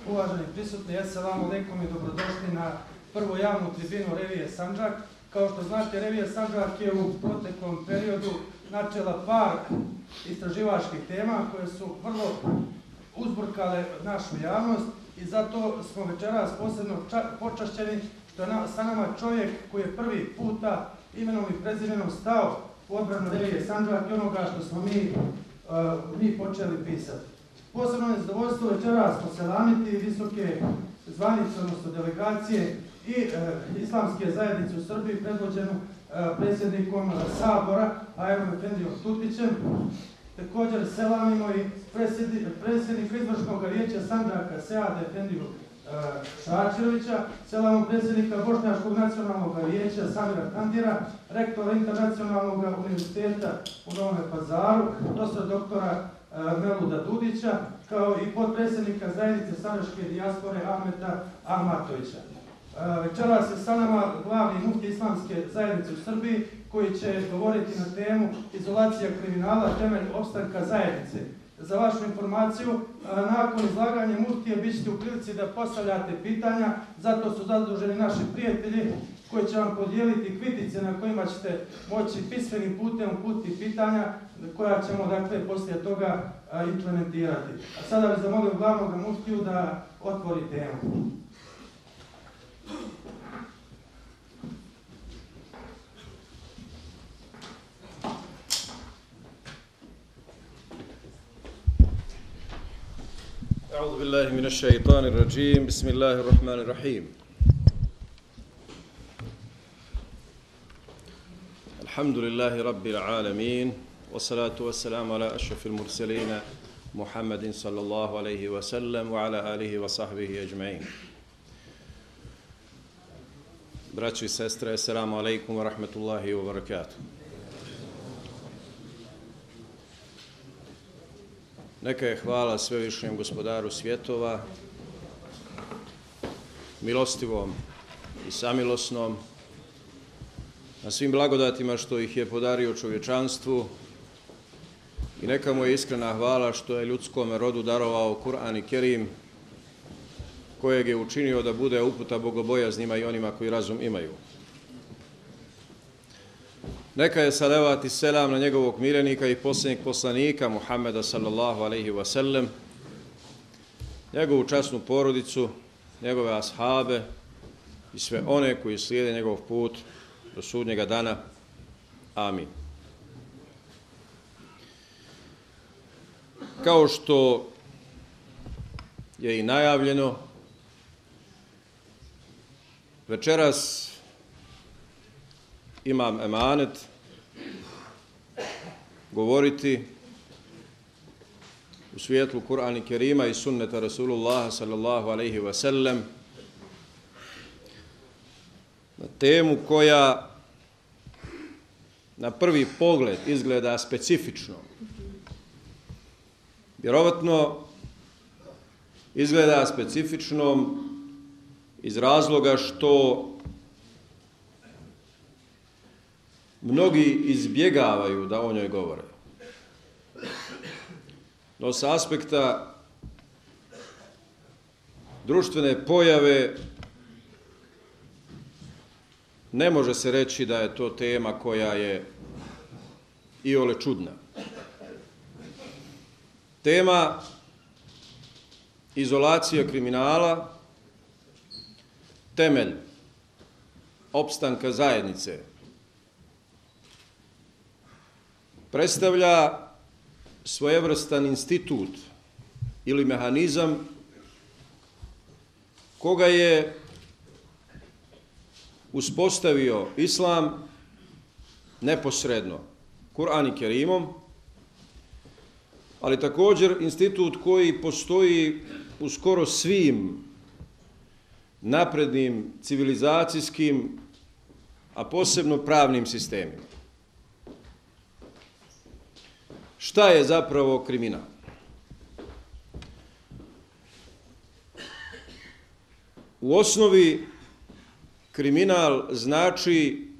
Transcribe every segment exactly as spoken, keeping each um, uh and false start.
Uvaženi prisutni, assalamu alaikum i dobrodošli na prvu javnu tribinu Revije Sandžak. Kao što znate, Revija Sandžak je u proteklom periodu načela par istraživačkih tema koje su vrlo uzburkale našu javnost i zato smo večeras posebno počašćeni što je sa nama čovjek koji je prvi puta imenom i prezimenom stao u odbranu Revije Sandžak i onoga što smo mi, uh, mi počeli pisati. Posebno je zadovoljstvo večeras poselamiti visoke zvanice, odnosno delegacije i e, islamske zajednice u Srbiji predvođenu e, predsjednikom Sabora Ajrom Efendijom Tutićem. Također selamimo i predsjednika izvršnog vijeća Sandžaka Seada Efendiju e, Šačirovića, selamimo predsjednika Bošnjačkog nacionalnog vijeća Samira Kandira, rektora Internacionalnog univerziteta u Novom Pazaru, profesora doktora Meluda Dudića, kao i potpredsjednika zajednice sandžačke dijaspore Ahmeta Ahmatovića. Večeras je sa nama glavni mufti islamske zajednice u Srbiji koji će govoriti na temu izolacija kriminala, temelj opstanka zajednice. Za vašu informaciju, nakon izlaganja muftije bit ćete u prilici da postavljate pitanja, zato su zaduženi naši prijatelji koji će vam podijeliti kvitice na kojima ćete moći pismenim putem uputiti pitanja koja ćemo dakle poslije toga a, implementirati. A sada bih zamolio glavnog muftiju da otvori temu. أعوذ بالله من الشيطان الرجيم بسم الله الرحمن الرحيم الحمد لله رب العالمين والصلاة والسلام على أشرف المرسلين محمد صلى الله عليه وسلم وعلى آله وصحبه أجمعين. Braći i sestre, assalamu alaikum wa rahmatullahi wa barakatuh. Neka je hvala svevišnjem gospodaru svjetova, milostivom i samilosnom, na svim blagodatima što ih je podario čovječanstvu i neka mu je iskrena hvala što je ljudskom rodu darovao Kur'an i Kerim, kojeg je učinio da bude uputa bogobojaznima i onima koji razum imaju. Neka je salavat i selam na njegovog miljenika i posljednjeg poslanika Muhammeda sallallahu alaihi wa sallam, njegovu časnu porodicu, njegove ashabe i sve one koji slijede njegov put do sudnjega dana. Amin. Kao što je i najavljeno, večeras imam emanet govoriti u svijetlu Kur'ana i Kerima i sunneta Rasulullaha sallallahu alaihi wa sallam na temu koja na prvi pogled izgleda specifično. Vjerovatno izgleda specifičnom iz razloga što mnogi izbjegavaju da o njoj govore. No s aspekta društvene pojave ne može se reći da je to tema koja je iole čudna. Tema izolacija kriminala, temelj opstanka zajednice, predstavlja svojevrstan institut ili mehanizam koga je uspostavio Islam neposredno Kur'an i Kerimom, ali također institut koji postoji u skoro svim naprednim civilizacijskim, a posebno pravnim sistemima. Šta je zapravo kriminal? U osnovi kriminal znači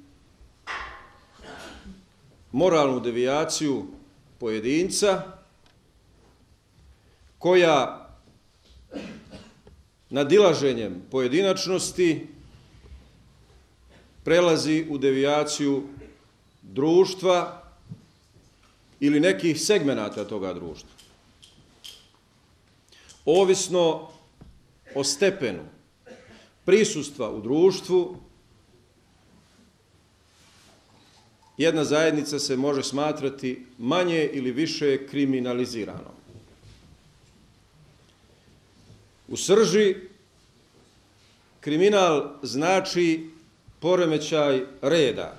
moralnu devijaciju pojedinca koja nadilaženjem pojedinačnosti prelazi u devijaciju društva ili nekih segmenata toga društva. Ovisno o stepenu prisustva u društvu, jedna zajednica se može smatrati manje ili više kriminaliziranom. U srži kriminal znači poremećaj reda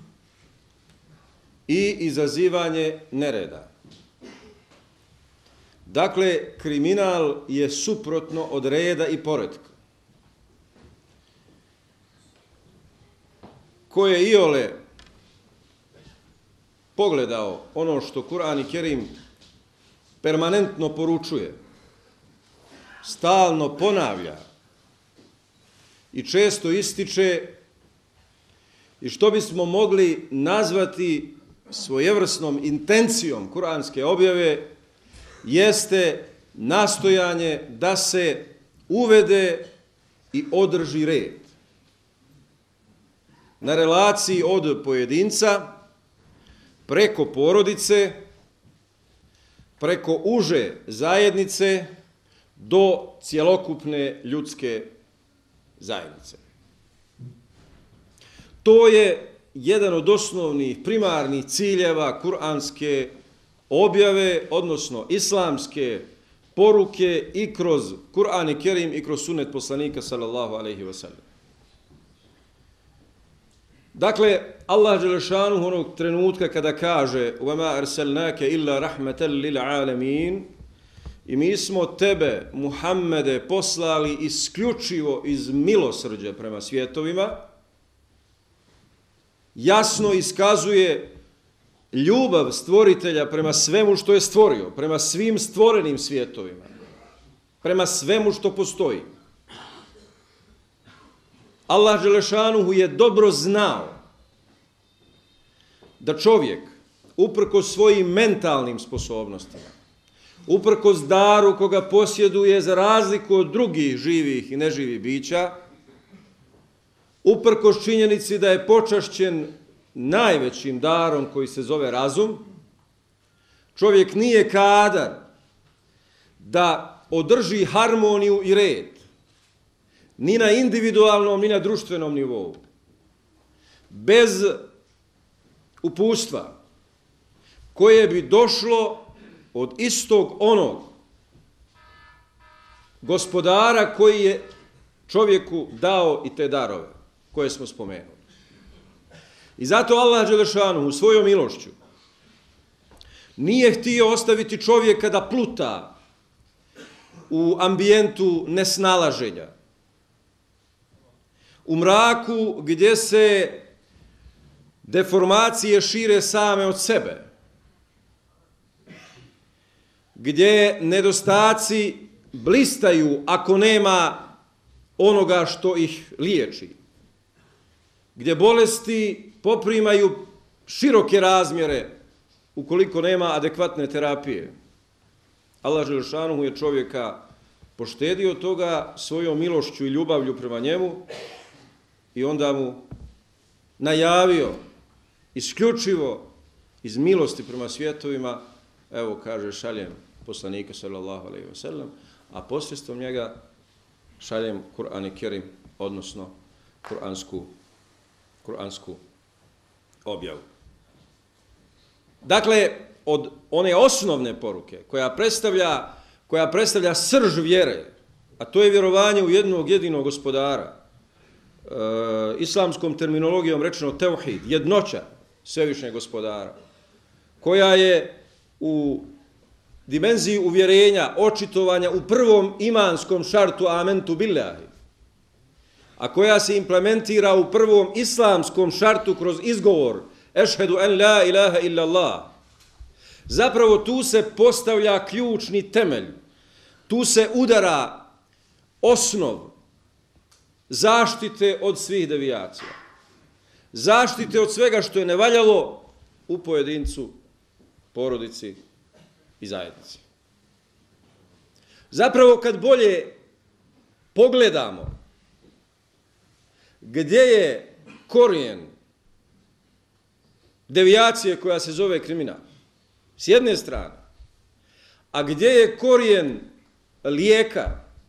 i izazivanje nereda. Dakle, kriminal je suprotno od reda i poretka. Ko je iole pogledao ono što Kur'an i Kerim permanentno poručuje, stalno ponavlja i često ističe i što bismo mogli nazvati svojevrsnom intencijom kuranske objave, jeste nastojanje da se uvede i održi red na relaciji od pojedinca preko porodice, preko uže zajednice do cjelokupne ljudske zajednice. To je jedan od osnovnih primarnih ciljeva kuranske objave, odnosno islamske poruke i kroz Kur'an i Kerim i kroz sunnet poslanika sallallahu alejhi ve sellem. Dakle, Allah dželešanu onog trenutka kada kaže وَمَا أَرْسَلْنَاكَ إِلَّا رَحْمَةً لِلْعَالَمِينَ, i mi smo tebe, Muhammede, poslali isključivo iz milosrđa prema svjetovima, jasno iskazuje ljubav stvoritelja prema svemu što je stvorio, prema svim stvorenim svjetovima, prema svemu što postoji. Allah dželešanuhu je dobro znao da čovjek, uprkos svojim mentalnim sposobnostima, uprkos daru koga posjeduje za razliku od drugih živih i neživih bića, uprkos činjenici da je počašćen najvećim darom koji se zove razum, čovjek nije kadar da održi harmoniju i red, ni na individualnom, ni na društvenom nivou. Bez upustva koje bi došlo od istog onog gospodara koji je čovjeku dao i te darove koje smo spomenuli. I zato Allah dželešanu u svojom milošću nije htio ostaviti čovjeka da pluta u ambijentu nesnalaženja, u mraku gdje se deformacije šire same od sebe, gdje nedostaci blistaju ako nema onoga što ih liječi, gdje bolesti poprimaju široke razmjere ukoliko nema adekvatne terapije. Allah dželešanu je čovjeka poštedio toga svojom milošću i ljubavlju prema njemu i onda mu najavio isključivo iz milosti prema svjetovima, evo kaže šaljem poslanika sallallahu alejhi ve sellem, a posredstvom njega šaljem Kur'an i Kerim, odnosno kuransku, kuransku objavu. Dakle, od one osnovne poruke koja predstavlja, koja predstavlja srž vjere, a to je vjerovanje u jednog jedinog gospodara, e, islamskom terminologijom rečeno tevhid, jednoća svevišnjeg gospodara, koja je u dimenziji uvjerenja, očitovanja u prvom imanskom šartu amentu billahi, a koja se implementira u prvom islamskom šartu kroz izgovor ešhedu en la ilaha illallah. Zapravo tu se postavlja ključni temelj, tu se udara osnov zaštite od svih devijacija, zaštite od svega što je nevaljalo u pojedincu, porodici i zajednici. Zapravo kad bolje pogledamo gdje je korijen devijacije koja se zove kriminal, s jedne strane, a gdje je korijen lijeka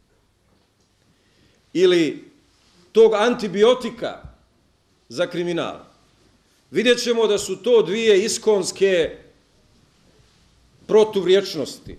ili tog antibiotika za kriminal, vidjet ćemo da su to dvije iskonske protuvriječnosti.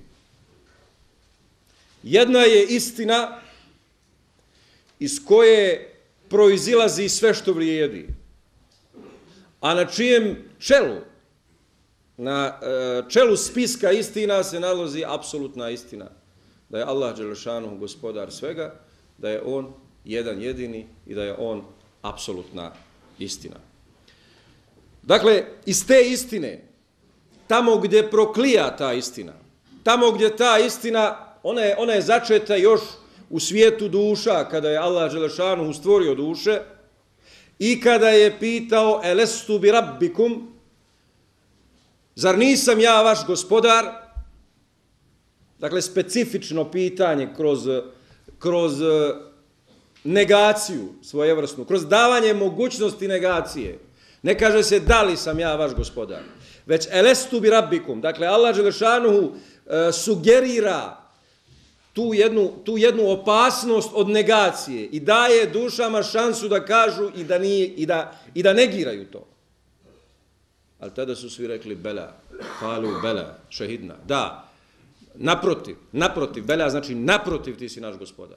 Jedna je istina iz koje proizilazi sve što vrijedi, a na čijem čelu, na čelu spiska istina se nalazi apsolutna istina, da je Allah dželešanu gospodar svega, da je on jedan jedini i da je on apsolutna istina. Dakle, iz te istine, tamo gdje proklija ta istina, tamo gdje ta istina, ona je, ona je začeta još u svijetu duša, kada je Allah dželešanu stvorio duše i kada je pitao elestu bi rabbikum, zar nisam ja vaš gospodar? Dakle, specifično pitanje kroz, kroz negaciju svojevrsnu, kroz davanje mogućnosti negacije. Ne kaže se da li sam ja vaš gospodar, već elestu bi rabbikum. Dakle, Allah dželešanu e, sugerira tu jednu, tu jednu opasnost od negacije i daje dušama šansu da kažu i da, nije, i da, i da negiraju to. Ali tada su svi rekli bela, falu bela, šehidna. Da, naprotiv, naprotiv, bela znači naprotiv ti si naš gospodar.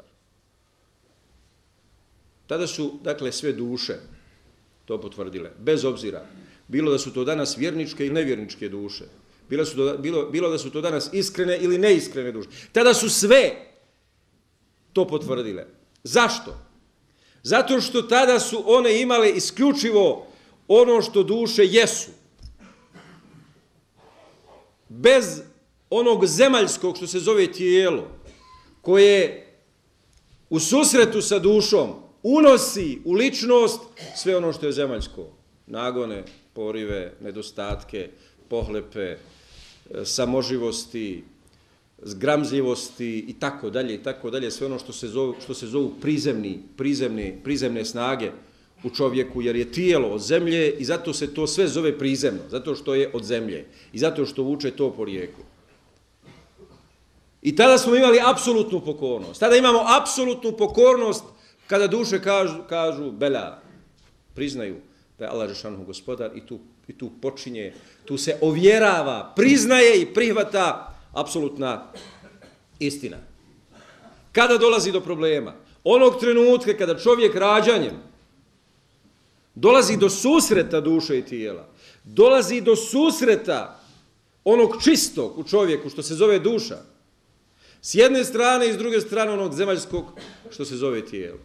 Tada su, dakle, sve duše to potvrdile, bez obzira. Bilo da su to danas vjerničke ili nevjerničke duše. Bilo, su to, bilo, bilo da su to danas iskrene ili neiskrene duše. Tada su sve to potvrdile. Zašto? Zato što tada su one imale isključivo ono što duše jesu. Bez onog zemaljskog što se zove tijelo, koje u susretu sa dušom unosi u ličnost sve ono što je zemaljsko. Nagone, porive, nedostatke, pohlepe, samoživosti, zgramzljivosti i tako dalje i tako dalje, sve ono što se zovu, što se zovu prizemni, prizemne, prizemne snage u čovjeku, jer je tijelo od zemlje i zato se to sve zove prizemno, zato što je od zemlje i zato što vuče to porijeklo. I tada smo imali apsolutnu pokornost. Tada imamo apsolutnu pokornost kada duše kažu, kažu bela, priznaju da je Allah dželešanu gospodar i tu, i tu počinje, tu se ovjerava, priznaje i prihvata apsolutna istina. Kada dolazi do problema? Onog trenutka kada čovjek rađanjem dolazi do susreta duše i tijela, dolazi do susreta onog čistog u čovjeku što se zove duša, s jedne strane i s druge strane onog zemaljskog što se zove tijelo.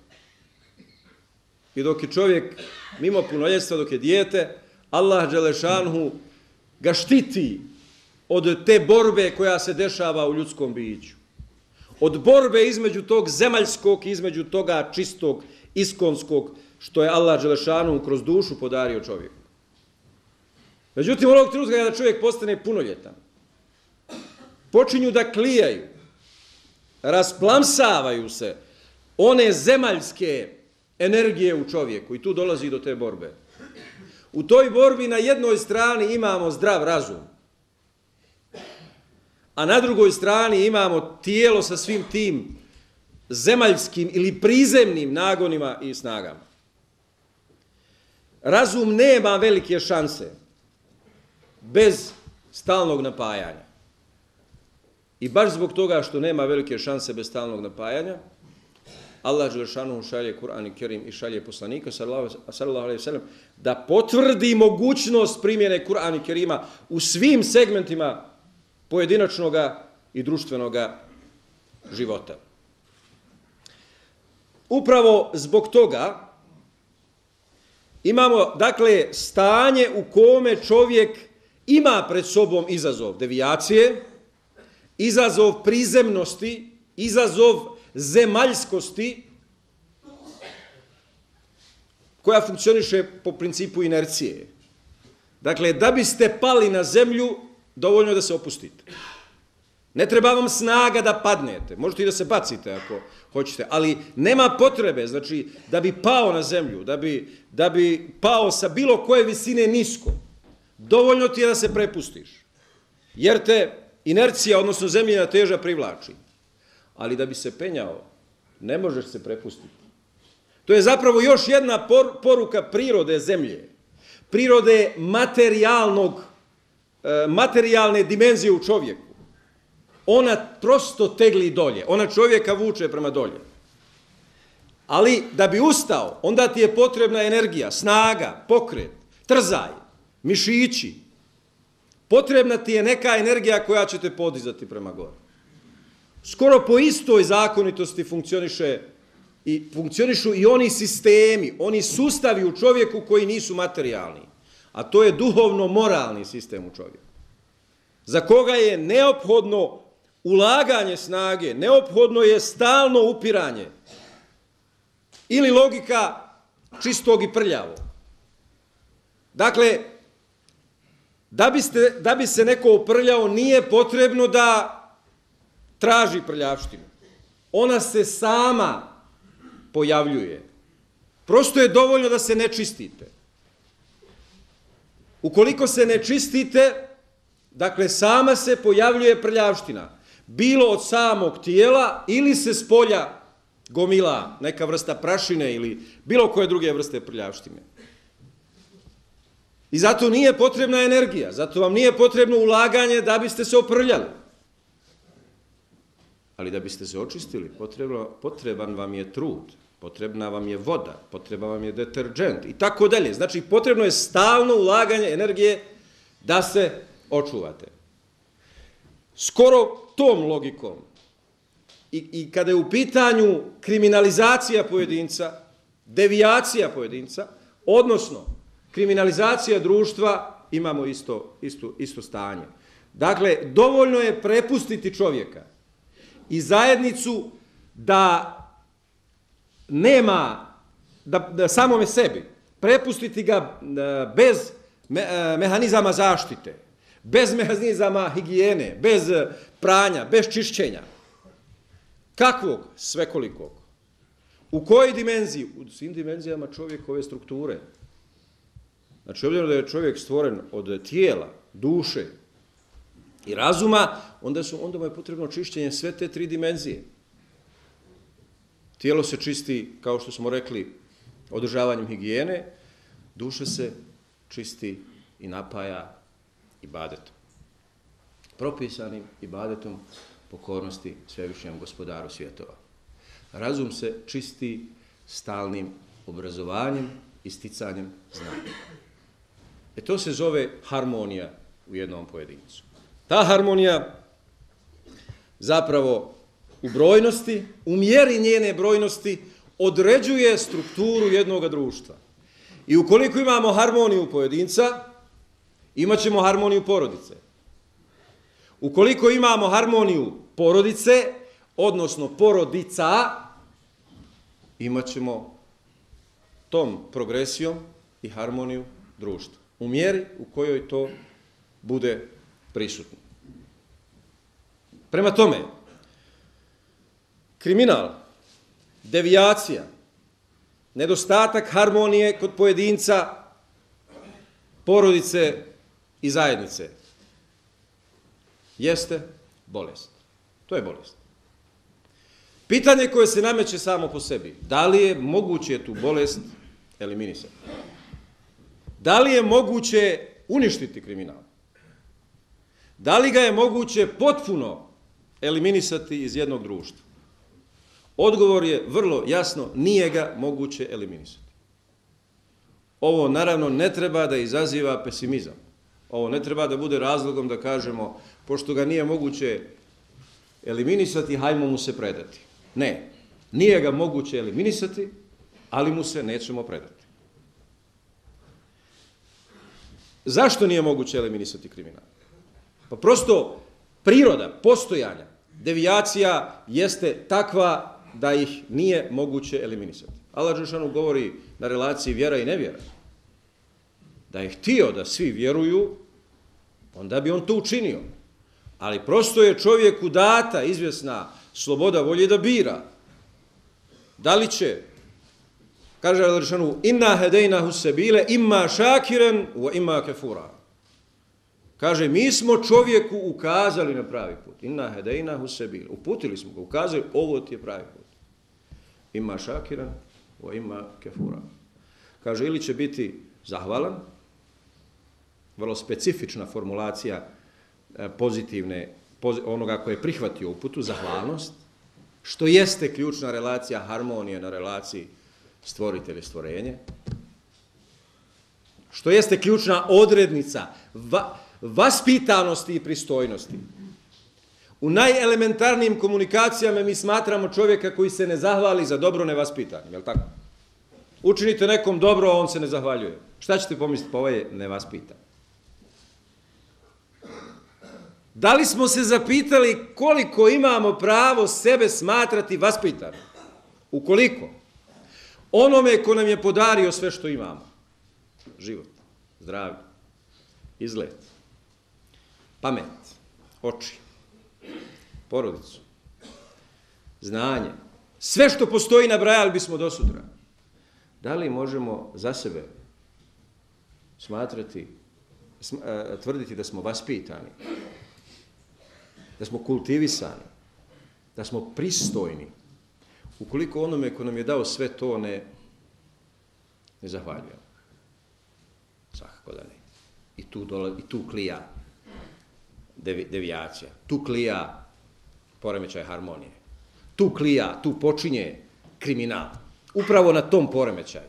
I dok je čovjek mimo punoljetstva, dok je dijete, Allah dželešanhu ga štiti od te borbe koja se dešava u ljudskom biću. Od borbe između tog zemaljskog i između toga čistog, iskonskog, što je Allah dželešanhu kroz dušu podario čovjeku. Međutim, onog trenutka kada čovjek postane punoljetan, počinju da klijaju, rasplamsavaju se one zemaljske energije u čovjeku i tu dolazi do te borbe. U toj borbi na jednoj strani imamo zdrav razum, a na drugoj strani imamo tijelo sa svim tim zemaljskim ili prizemnim nagonima i snagama. Razum nema velike šanse bez stalnog napajanja. I baš zbog toga što nema velike šanse bez stalnog napajanja, Allah dželešanu šalje Kur'an i Kerim i šalje poslanika sallallahu alejhi ve sellem da potvrdi mogućnost primjene Kur'ana i Kerima u svim segmentima pojedinačnog i društvenog života. Upravo zbog toga imamo, dakle, stanje u kome čovjek ima pred sobom izazov devijacije, izazov prizemnosti, izazov zemaljskosti, koja funkcioniše po principu inercije. Dakle, da biste pali na zemlju, dovoljno je da se opustite. Ne treba vam snaga da padnete. Možete i da se bacite ako hoćete, ali nema potrebe, znači, da bi pao na zemlju, da bi, da bi pao sa bilo koje visine nisko. Dovoljno ti je da se prepustiš, jer te inercija, odnosno zemljina teža privlači. Ali da bi se penjao, ne možeš se prepustiti. To je zapravo još jedna poruka prirode zemlje, prirode materijalnog, materijalne dimenzije u čovjeku. Ona prosto tegli dolje, ona čovjeka vuče prema dolje. Ali da bi ustao, onda ti je potrebna energija, snaga, pokret, trzaj, mišići. Potrebna ti je neka energija koja će te podizati prema gore. Skoro po istoj zakonitosti funkcioniše i funkcionišu i oni sistemi, oni sustavi u čovjeku koji nisu materijalni, a to je duhovno-moralni sistem u čovjeku, za koga je neophodno ulaganje snage, neophodno je stalno upiranje ili logika čistog i prljavog. Dakle, da, biste, da bi se neko uprljao, nije potrebno da traži prljavštinu. Ona se sama pojavljuje. Prosto je dovoljno da se ne čistite. Ukoliko se ne čistite, dakle, sama se pojavljuje prljavština. Bilo od samog tijela ili se s polja gomila neka vrsta prašine ili bilo koje druge vrste prljavštine. I zato nije potrebna energija, zato vam nije potrebno ulaganje da biste se oprljali. Ali da biste se očistili, potrebno, potreban vam je trud, potrebna vam je voda, potreban vam je deterđent i tako dalje. Znači, potrebno je stalno ulaganje energije da se očuvate. Skoro tom logikom i, i kada je u pitanju kriminalizacija pojedinca, devijacija pojedinca, odnosno kriminalizacija društva, imamo isto, isto, isto stanje. Dakle, dovoljno je prepustiti čovjeka i zajednicu da nema, da, da samome sebi, prepustiti ga bez me, mehanizama zaštite, bez mehanizama higijene, bez pranja, bez čišćenja. Kakvog? Svekolikog. U kojoj dimenziji? U svim dimenzijama čovjekove strukture. Znači, obzirom da je čovjek stvoren od tijela, duše i razuma, onda, su, onda mu je potrebno čišćenje sve te tri dimenzije. Tijelo se čisti, kao što smo rekli, održavanjem higijene, duša se čisti i napaja ibadetom. Propisanim ibadetom pokornosti svevišnjem gospodaru svjetova. Razum se čisti stalnim obrazovanjem i sticanjem znanja. E to se zove harmonija u jednom pojedincu. Ta harmonija zapravo u brojnosti, u mjeri njene brojnosti, određuje strukturu jednog društva. I ukoliko imamo harmoniju pojedinca, imat ćemo harmoniju porodice. Ukoliko imamo harmoniju porodice, odnosno porodica, imat ćemo tom progresijom i harmoniju društva. U mjeri u kojoj to bude prisutno. Prema tome, kriminal, devijacija, nedostatak harmonije kod pojedinca, porodice i zajednice jeste bolest. To je bolest. Pitanje koje se nameće samo po sebi, da li je moguće tu bolest eliminisati? Da li je moguće uništiti kriminal? Da li ga je moguće potpuno eliminisati iz jednog društva? Odgovor je vrlo jasno, nije ga moguće eliminisati. Ovo naravno ne treba da izaziva pesimizam. Ovo ne treba da bude razlogom da kažemo, pošto ga nije moguće eliminisati, hajmo mu se predati. Ne, nije ga moguće eliminisati, ali mu se nećemo predati. Zašto nije moguće eliminisati kriminal? Pa prosto priroda postojanja devijacija jeste takva da ih nije moguće eliminisati. Allah dželešanu govori na relaciji vjera i nevjera. Da je htio da svi vjeruju, onda bi on to učinio. Ali prosto je čovjeku data izvjesna sloboda volje da bira. Da li će, kaže Al-Rešanu, inna hedejnahu sebile imma šakiren wa imma kefura. Kaže, mi smo čovjeku ukazali na pravi put. Inna hedejnahu sebile. Uputili smo ga, ukazali, ovo ti je pravi put. Imma šakiren wa imma kefura. Kaže, ili će biti zahvalan, vrlo specifična formulacija pozitivne, onoga koje je prihvatio uputu, zahvalnost, što jeste ključna relacija harmonije na relaciji stvoritelj i stvorenje, što jeste ključna odrednica va, vaspitanosti i pristojnosti. U najelementarnijim komunikacijama mi smatramo čovjeka koji se ne zahvali za dobro nevaspitanim, je li tako? Učinite nekom dobro, a on se ne zahvaljuje. Šta ćete pomisliti? Pa ovo je nevaspitan. Da li smo se zapitali koliko imamo pravo sebe smatrati vaspitanim? Ukoliko onome ko nam je podario sve što imamo, život, zdravlje, izgled, pamet, oči, porodicu, znanje, sve što postoji nabrajali bismo do sutra. Da li možemo za sebe smatrati, tvrditi da smo vaspitani, da smo kultivisani, da smo pristojni, ukoliko onome ko nam je dao sve to ne, ne zahvaljujemo? Svakako da ne. I tu, dola, i tu klija devi, devijacija, tu klija poremećaj harmonije, tu klija, tu počinje kriminal. Upravo na tom poremećaju.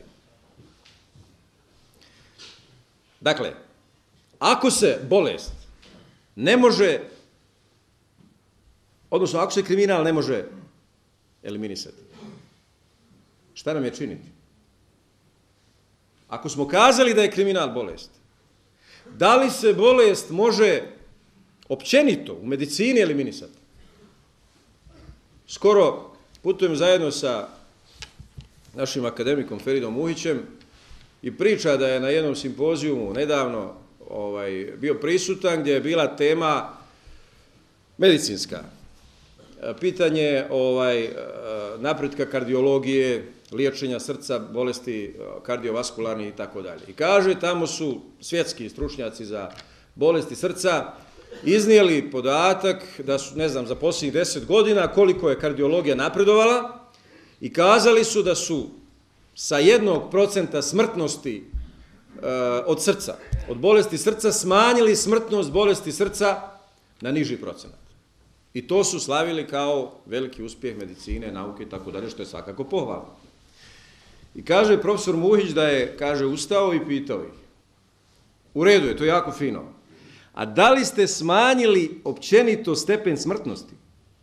Dakle, ako se bolest ne može, odnosno ako se kriminal ne može eliminisati, šta nam je činiti? Ako smo kazali da je kriminal bolest, da li se bolest može općenito u medicini eliminisati? Skoro putujem zajedno sa našim akademikom Feridom Muhićem i priča da je na jednom simpozijumu nedavno ovaj, bio prisutan gdje je bila tema medicinska. Pitanje ovaj, napretka kardiologije, liječenja srca, bolesti kardiovaskularnih i tako dalje. I kaže, tamo su svjetski stručnjaci za bolesti srca iznijeli podatak da su, ne znam, za posljednjih deset godina koliko je kardiologija napredovala i kazali su da su sa jednog procenta smrtnosti e, od srca, od bolesti srca, smanjili smrtnost bolesti srca na niži procenat. I to su slavili kao veliki uspjeh medicine, nauke i tako dalje, što je svakako pohvalno. I kaže profesor Muhić da je, kaže, ustao i pitao ih. U redu je, to je jako fino. A da li ste smanjili općenito stepen smrtnosti?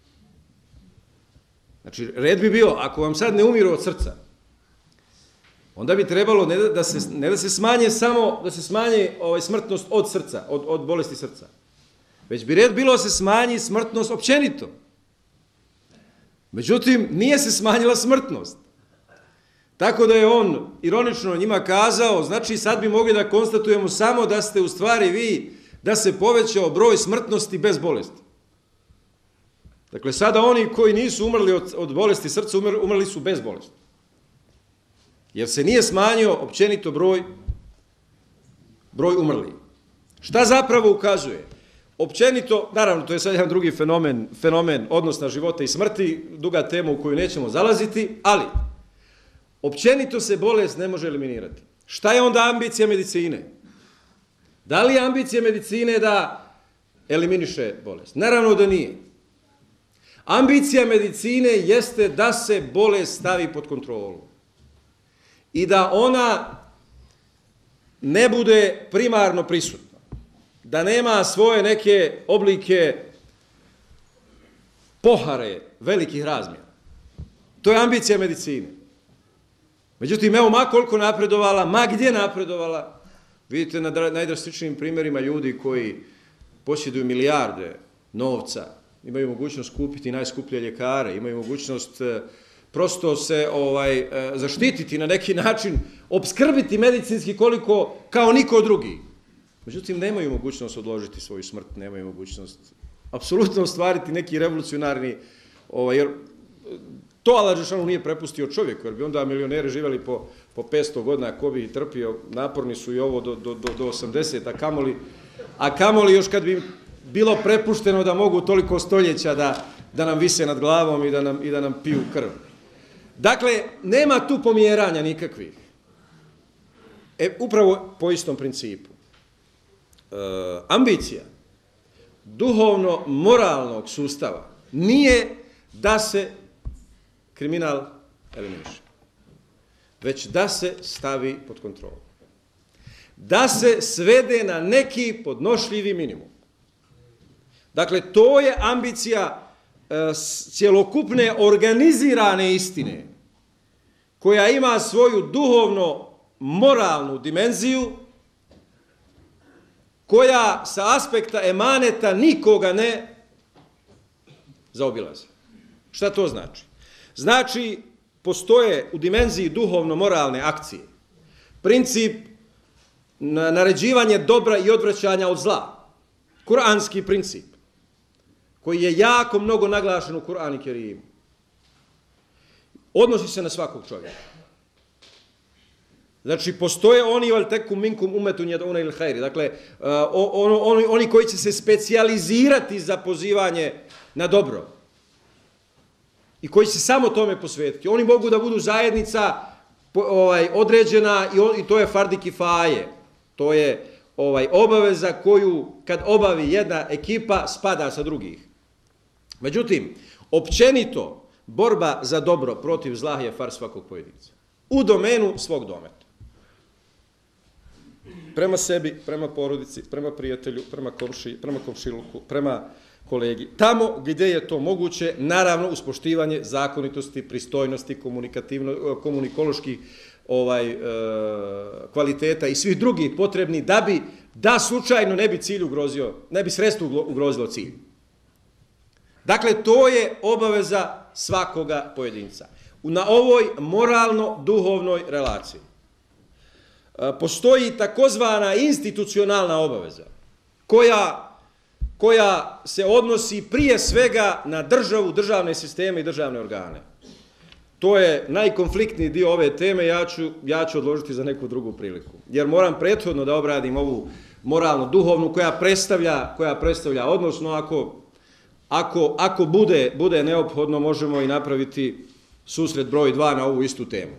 Znači, red bi bio, ako vam sad ne umiru od srca, onda bi trebalo ne da, da se, ne da se smanje samo, da se smanje ovaj, smrtnost od srca, od, od bolesti srca. Već bi red bilo da se smanji smrtnost općenito. Međutim, nije se smanjila smrtnost. Tako da je on ironično njima kazao, znači sad bi mogli da konstatujemo samo da ste u stvari vi, da se povećao broj smrtnosti bez bolesti. Dakle, sada oni koji nisu umrli od, od bolesti srca, umrli, umrli su bez bolesti. Jer se nije smanjio općenito broj, broj umrli. Šta zapravo ukazuje? Općenito, naravno, to je sad jedan drugi fenomen, fenomen odnosa života i smrti, duga tema u koju nećemo zalaziti, ali općenito se bolest ne može eliminirati. Šta je onda ambicija medicine? Da li je ambicija medicine da eliminiše bolest? Naravno da nije. Ambicija medicine jeste da se bolest stavi pod kontrolu i da ona ne bude primarno prisutna, da nema svoje neke oblike pohare velikih razmjera. To je ambicija medicine. Međutim, evo ma koliko napredovala, ma gdje napredovala, vidite na najdrastičnijim primjerima ljudi koji posjeduju milijarde novca, imaju mogućnost kupiti najskuplje ljekare, imaju mogućnost prosto se ovaj, zaštititi na neki način, opskrbiti medicinski koliko kao niko drugi. Međutim, nemaju mogućnost odložiti svoju smrt, nemaju mogućnost apsolutno ostvariti neki revolucionarni, ovaj, jer to Allah dželešanu nije prepustio čovjeku, jer bi onda milioneri živjeli po, po petsto godina, ko bi ih trpio, naporni su i ovo do, do, do, do osamdeset, a kamoli, a kamoli još kad bi im bilo prepušteno da mogu toliko stoljeća da, da nam vise nad glavom i da nam, i da nam piju krv. Dakle, nema tu pomjeranja nikakvih. E, upravo po istom principu. E, ambicija duhovno-moralnog sustava nije da se kriminal eliminiše, već da se stavi pod kontrolu. Da se svede na neki podnošljivi minimum. Dakle, to je ambicija e, cjelokupne organizirane istine, koja ima svoju duhovno-moralnu dimenziju, koja sa aspekta emaneta nikoga ne zaobilazi. Šta to znači? Znači, postoje u dimenziji duhovno-moralne akcije princip naređivanja dobra i odvraćanja od zla. Kuranski princip, koji je jako mnogo naglašen u Kur'anu i Kerimu. Odnosi se na svakog čovjeka. Znači, postoje oni val tekum minkum umetun yad'una ilal khairi. Dakle, on, on, oni koji će se specijalizirati za pozivanje na dobro i koji će se samo tome posvetiti. Oni mogu da budu zajednica ovaj, određena i, on, i to je fardi kifaje. To je ovaj, obaveza koju kad obavi jedna ekipa spada sa drugih. Međutim, općenito borba za dobro protiv zla je far svakog pojedinca. U domenu svog dometa. Prema sebi, prema porodici, prema prijatelju, prema komši, prema komšiluku, prema kolegi. Tamo gdje je to moguće, naravno uz poštivanje zakonitosti, pristojnosti, komunikativno, komunikoloških ovaj, e, kvaliteta i svih drugih potrebni da bi, da slučajno ne bi cilj ugrozio, ne bi sredstvo ugrozilo cilj. Dakle, to je obaveza svakoga pojedinca. Na ovoj moralno-duhovnoj relaciji postoji takozvana institucionalna obaveza koja, koja se odnosi prije svega na državu, državne sisteme i državne organe. To je najkonfliktniji dio ove teme, ja ću, ja ću odložiti za neku drugu priliku. Jer moram prethodno da obradim ovu moralno-duhovnu koja predstavlja, koja predstavlja odnosno ako, ako, ako bude, bude neophodno možemo i napraviti susret broj dva na ovu istu temu.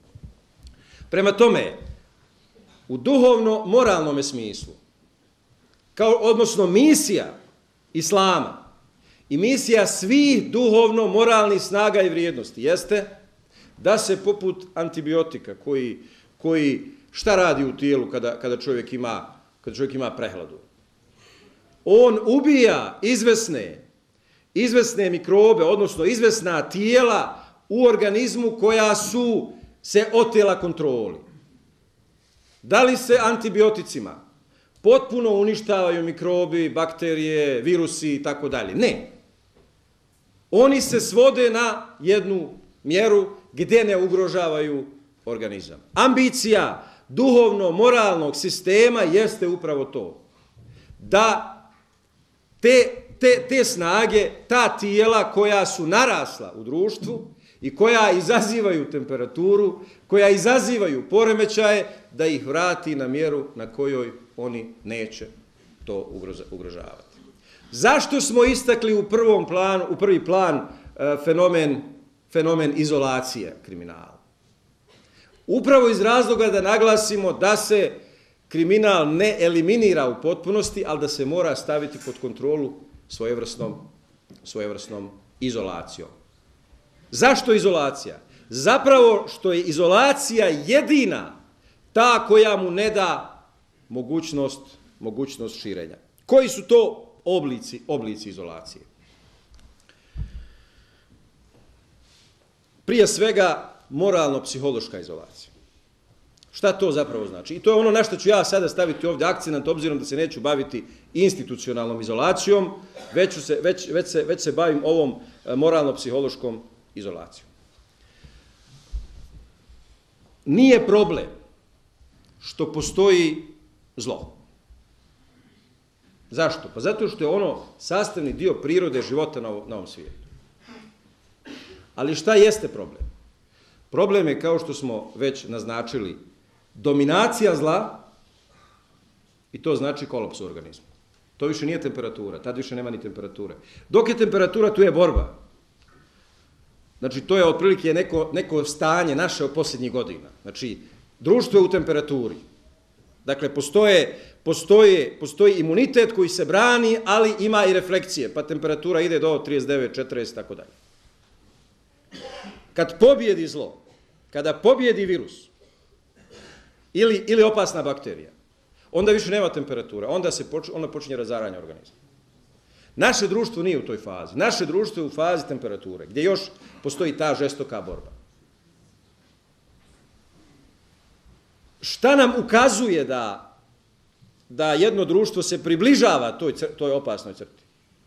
Prema tome, u duhovno-moralnom smislu, kao, odnosno misija Islama i misija svih duhovno-moralnih snaga i vrijednosti jeste da se poput antibiotika koji, koji šta radi u tijelu kada, kada, čovjek ima, kada čovjek ima prehladu? On ubija izvesne, izvesne mikrobe, odnosno izvesna tijela u organizmu koja su se otela kontroli. Da li se antibioticima potpuno uništavaju mikrobi, bakterije, virusi i tako dalje? Ne. Oni se svode na jednu mjeru gdje ne ugrožavaju organizam. Ambicija duhovno-moralnog sistema jeste upravo to. Da te, te, te snage, ta tijela koja su narasla u društvu i koja izazivaju temperaturu, koja izazivaju poremećaje, da ih vrati na mjeru na kojoj oni neće to ugrožavati. Zašto smo istakli u prvom planu, u prvi plan uh, fenomen, fenomen izolacije kriminala? Upravo iz razloga da naglasimo da se kriminal ne eliminira u potpunosti, ali da se mora staviti pod kontrolu svojevrsnom, svojevrsnom izolacijom. Zašto izolacija? Zapravo što je izolacija jedina ta koja mu ne da mogućnost, mogućnost širenja. Koji su to oblici, oblici izolacije? Prije svega moralno-psihološka izolacija. Šta to zapravo znači? I to je ono na što ću ja sada staviti ovdje akcent, obzirom da se neću baviti institucionalnom izolacijom, već, se, već, već, se, već se bavim ovom moralno-psihološkom izolacijom. Nije problem što postoji zlo. Zašto? Pa zato što je ono sastavni dio prirode života na ovom svijetu. Ali šta jeste problem? Problem je, kao što smo već naznačili, dominacija zla i to znači kolaps u organizmu. To više nije temperatura, tad više nema ni temperature. Dok je temperatura, tu je borba. Znači, to je otprilike neko, neko stanje naše od posljednjih godina. Znači, društvo je u temperaturi. Dakle, postoje, postoje, postoji imunitet koji se brani, ali ima i refleksije, pa temperatura ide do trideset devet, četrdeset, tako dalje. Kad pobjedi zlo, kada pobjedi virus ili, ili opasna bakterija, onda više nema temperatura, onda, se poč, onda počinje razaranje organizma. Naše društvo nije u toj fazi. Naše društvo je u fazi temperature, gdje još postoji ta žestoka borba. Šta nam ukazuje da, da jedno društvo se približava toj, toj opasnoj crti?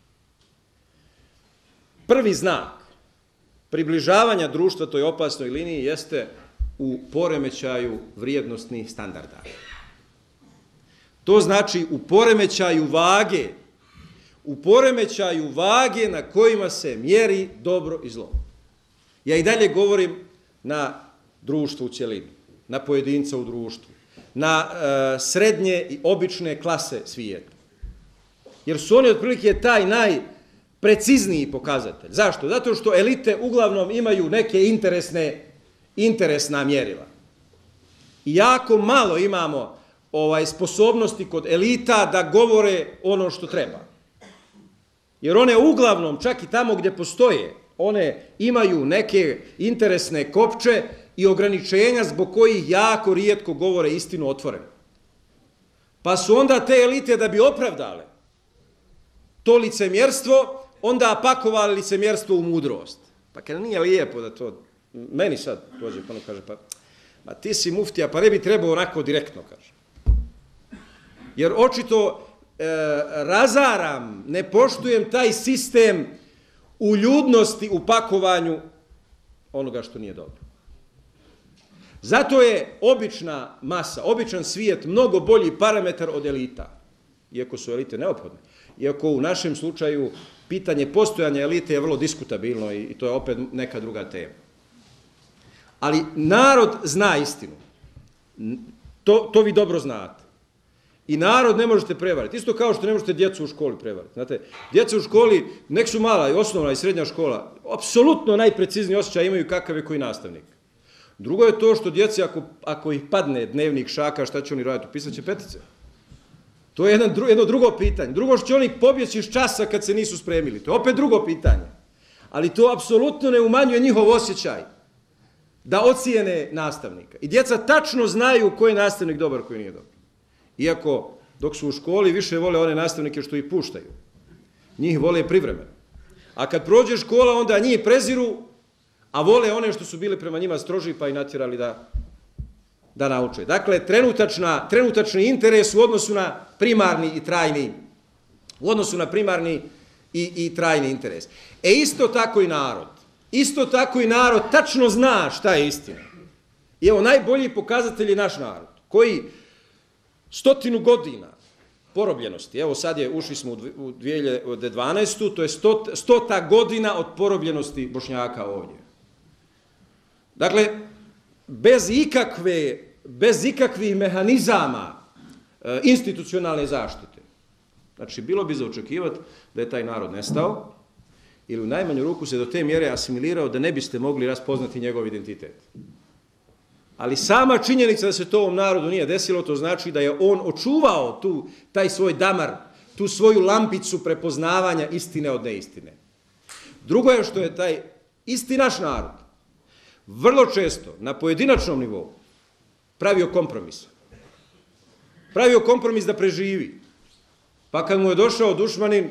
Prvi znak približavanja društva toj opasnoj liniji jeste u poremećaju vrijednostnih standarda. To znači u poremećaju vage, u poremećaju vage na kojima se mjeri dobro i zlo. Ja i dalje govorim na društvo u cjelini, na pojedinca u društvu, na e, srednje i obične klase svijeta. Jer su oni otprilike taj najprecizniji pokazatelj. Zašto? Zato što elite uglavnom imaju neke interesne, interesna mjerila. I jako malo imamo ovaj, sposobnosti kod elita da govore ono što treba. Jer one uglavnom, čak i tamo gdje postoje, one imaju neke interesne kopče i ograničenja zbog kojih jako rijetko govore istinu otvoreno. Pa su onda te elite, da bi opravdale to licemjerstvo, onda pakovali licemjerstvo u mudrost. Pa kad nije lijepo da to, meni sad dođe pa ono kaže, pa, pa ti si muftija, pa ne bi trebao onako direktno, kaže. Jer očito e, razaram, ne poštujem taj sistem uljudnosti u pakovanju onoga što nije dobro. Zato je obična masa, običan svijet mnogo bolji parametar od elita, iako su elite neophodne. Iako u našem slučaju pitanje postojanja elite je vrlo diskutabilno i, i to je opet neka druga tema. Ali narod zna istinu. To, to vi dobro znate. I narod ne možete prevariti. Isto kao što ne možete djecu u školi prevariti. Znate, djeca u školi, nek su mala i osnovna i srednja škola, apsolutno najprecizniji osjećaj imaju kakav je koji nastavnik. Drugo je to što djeci, ako, ako ih padne dnevnik šaka, šta će oni raditi? Upisat će petice. To je jedan, jedno drugo pitanje. Drugo što će oni pobjeći iz časa kad se nisu spremili. To je opet drugo pitanje. Ali to apsolutno ne umanjuje njihov osjećaj da ocijene nastavnika. I djeca tačno znaju koji je nastavnik dobar, koji nije dobar. Iako, dok su u školi, više vole one nastavnike što ih puštaju. Njih vole privremeno. A kad prođe škola, onda njih preziru, a vole one što su bili prema njima stroži pa i natjerali da, da nauče. Dakle, trenutačna, trenutačni interes u odnosu na primarni i trajni, u odnosu na primarni i, i trajni interes. E isto tako i narod. Isto tako i narod tačno zna šta je istina. I evo, najbolji pokazatelj je naš narod, koji stotinu godina porobljenosti, evo sad je, ušli smo u dvije hiljade dvanaestu. to je stot, stota godina od porobljenosti Bošnjaka ovdje. Dakle, bez ikakve, bez ikakvih mehanizama e, institucionalne zaštite. Znači, bilo bi za očekivati da je taj narod nestao, ili u najmanju ruku se do te mjere asimilirao da ne biste mogli raspoznati njegov identitet. Ali sama činjenica da se to ovom narodu nije desilo, to znači da je on očuvao tu, taj svoj damar, tu svoju lampicu prepoznavanja istine od neistine. Drugo je što je taj isti naš narod vrlo često na pojedinačnom nivou pravio kompromis. Pravio kompromis da preživi. Pa kad mu je došao dušmanin,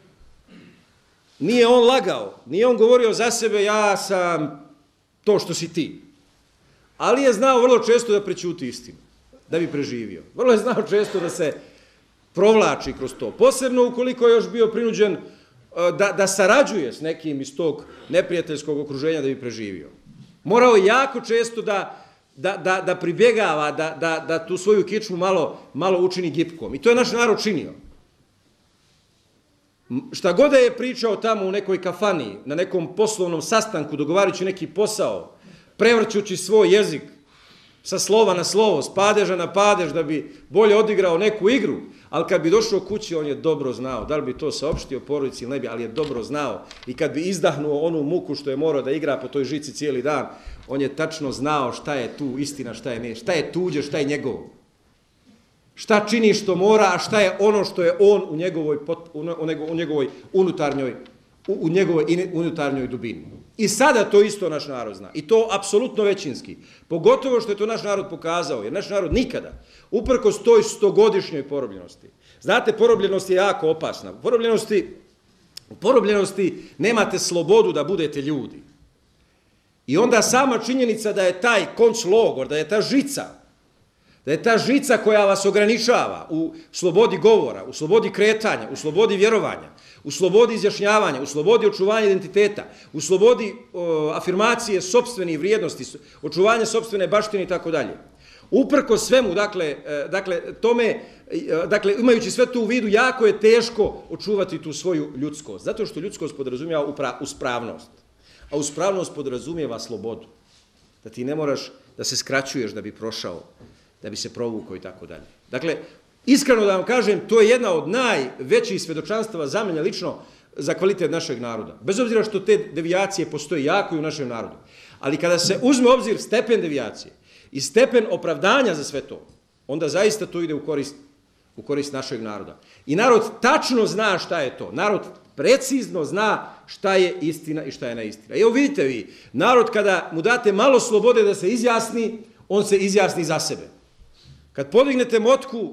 nije on lagao, nije on govorio za sebe, ja sam to što si ti. Ali je znao vrlo često da prećuti istinu, da bi preživio. Vrlo je znao često da se provlači kroz to. Posebno ukoliko je još bio prinuđen da, da sarađuje s nekim iz tog neprijateljskog okruženja da bi preživio. Morao je jako često da, da, da, da pribjegava, da, da, da tu svoju kičmu malo, malo učini gipkom. I to je naš narod činio. Šta god da je pričao tamo u nekoj kafani, na nekom poslovnom sastanku, dogovarajući neki posao, prevrćući svoj jezik sa slova na slovo, s padeža na padež, da bi bolje odigrao neku igru, ali kad bi došao kući, on je dobro znao, da li bi to saopštio porodici ili ne bi, ali je dobro znao. I kad bi izdahnuo onu muku što je morao da igra po toj žici cijeli dan, on je tačno znao šta je tu istina, šta je ne, šta je tuđe, šta je njegovo. Šta čini što mora, a šta je ono što je on u njegovoj, u njegovoj unutarnjoj, u, u njegovoj unutarnjoj dubini. I sada to isto naš narod zna. I to apsolutno većinski. Pogotovo što je to naš narod pokazao, jer naš narod nikada, uprkos toj stogodišnjoj porobljenosti. Znate, porobljenost je jako opasna. U porobljenosti, u porobljenosti nemate slobodu da budete ljudi. I onda sama činjenica da je taj konclogor, da je ta žica, da je ta žica koja vas ograničava u slobodi govora, u slobodi kretanja, u slobodi vjerovanja, u slobodi izjašnjavanja, u slobodi očuvanja identiteta, u slobodi o, afirmacije sopstvenih vrijednosti, očuvanja sopstvene baštine i tako dalje. Uprko svemu, dakle, e, dakle, tome, e, dakle, imajući sve to u vidu, jako je teško očuvati tu svoju ljudskost. Zato što ljudskost podrazumijeva upra, uspravnost. A uspravnost podrazumijeva slobodu. Da ti ne moraš da se skraćuješ da bi prošao, da bi se provukao i tako dalje. Dakle, iskreno da vam kažem, to je jedna od najvećih svjedočanstava za mene lično za kvalitet našeg naroda. Bez obzira što te devijacije postoje jako i u našem narodu. Ali kada se uzme obzir stepen devijacije i stepen opravdanja za sve to, onda zaista to ide u korist, u korist našeg naroda. I narod tačno zna šta je to. Narod precizno zna šta je istina i šta je neistina. Evo vidite vi, narod kada mu date malo slobode da se izjasni, on se izjasni za sebe. Kad podignete motku,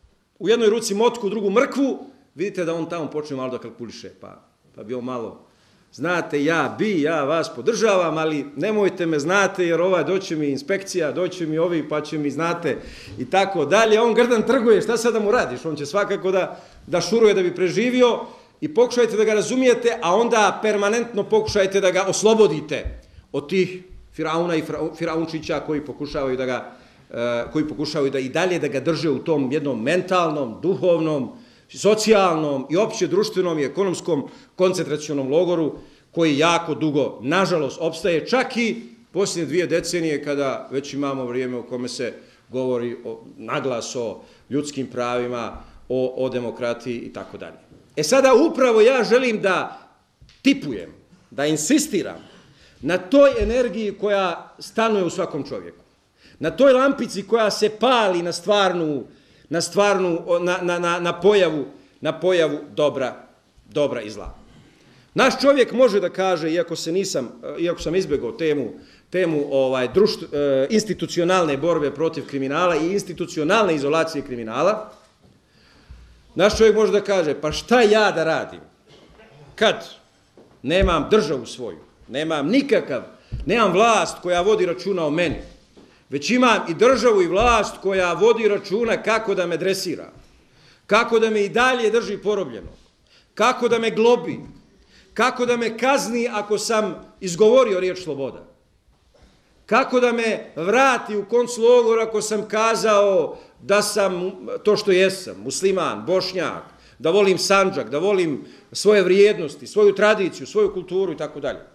u jednoj ruci motku, u drugu mrkvu, vidite da on tamo počne malo da kalkuliše, pa, pa bi on malo, znate, ja bi, ja vas podržavam, ali nemojte me, znate, jer ovaj doće mi inspekcija, doće mi ovi, pa će mi, znate, i tako dalje. On grdan trguje, šta sad da mu radiš? On će svakako da, da šuruje da bi preživio i pokušajte da ga razumijete, a onda permanentno pokušajte da ga oslobodite od tih Firauna i Firaunčića koji pokušavaju da ga koji pokušavaju da i dalje da ga drže u tom jednom mentalnom, duhovnom, socijalnom i opće društvenom i ekonomskom koncentracionom logoru koji jako dugo, nažalost, opstaje čak i posljednje dvije decenije kada već imamo vrijeme u kome se govori o, naglas o ljudskim pravima, o, o demokratiji i tako dalje. E sada upravo ja želim da tipujem, da insistiram na toj energiji koja stanuje u svakom čovjeku. Na toj lampici koja se pali na stvarnu, na stvarnu, na, na, na, na pojavu, na pojavu dobra, dobra i zla. Naš čovjek može da kaže, iako se nisam, iako sam izbjegao temu, temu ovaj društv, institucionalne borbe protiv kriminala i institucionalne izolacije kriminala, naš čovjek može da kaže, pa šta ja da radim kad nemam državu svoju, nemam nikakav, nemam vlast koja vodi računa o meni, već imam i državu i vlast koja vodi računa kako da me dresira, kako da me i dalje drži porobljeno, kako da me globi, kako da me kazni ako sam izgovorio riječ sloboda, kako da me vrati u konclogor ako sam kazao da sam to što jesam, musliman, bošnjak, da volim Sandžak, da volim svoje vrijednosti, svoju tradiciju, svoju kulturu i tako dalje.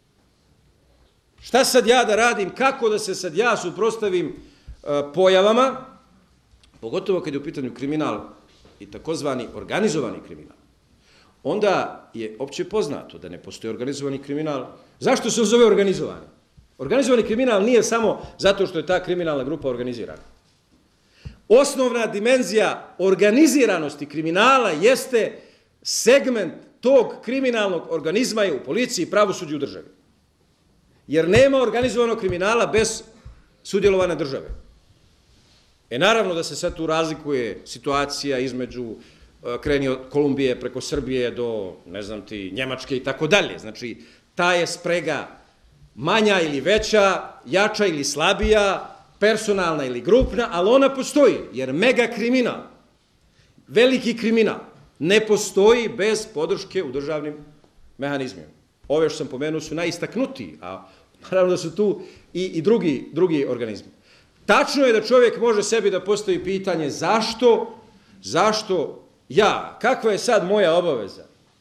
Šta sad ja da radim, kako da se sad ja suprotstavim uh, pojavama, pogotovo kad je u pitanju kriminal i takozvani organizovani kriminal, onda je opće poznato da ne postoji organizovani kriminal. Zašto se zove organizovani? Organizovani kriminal nije samo zato što je ta kriminalna grupa organizirana. Osnovna dimenzija organiziranosti kriminala jeste segment tog kriminalnog organizma je u policiji, pravosuđu, u državi. Jer nema organizovanog kriminala bez sudjelovanja države. E naravno da se sad tu razlikuje situacija između kreni od Kolumbije preko Srbije do, ne znam ti, Njemačke i tako dalje. Znači, ta je sprega manja ili veća, jača ili slabija, personalna ili grupna, ali ona postoji, jer mega kriminal, veliki kriminal, ne postoji bez podrške u državnim mehanizmima. Ove što sam pomenuo su najistaknutiji, a naravno da su tu i, i drugi, drugi organizmi. Tačno je da čovjek može sebi da postavi pitanje zašto, zašto ja, kakva je sad moja obaveza,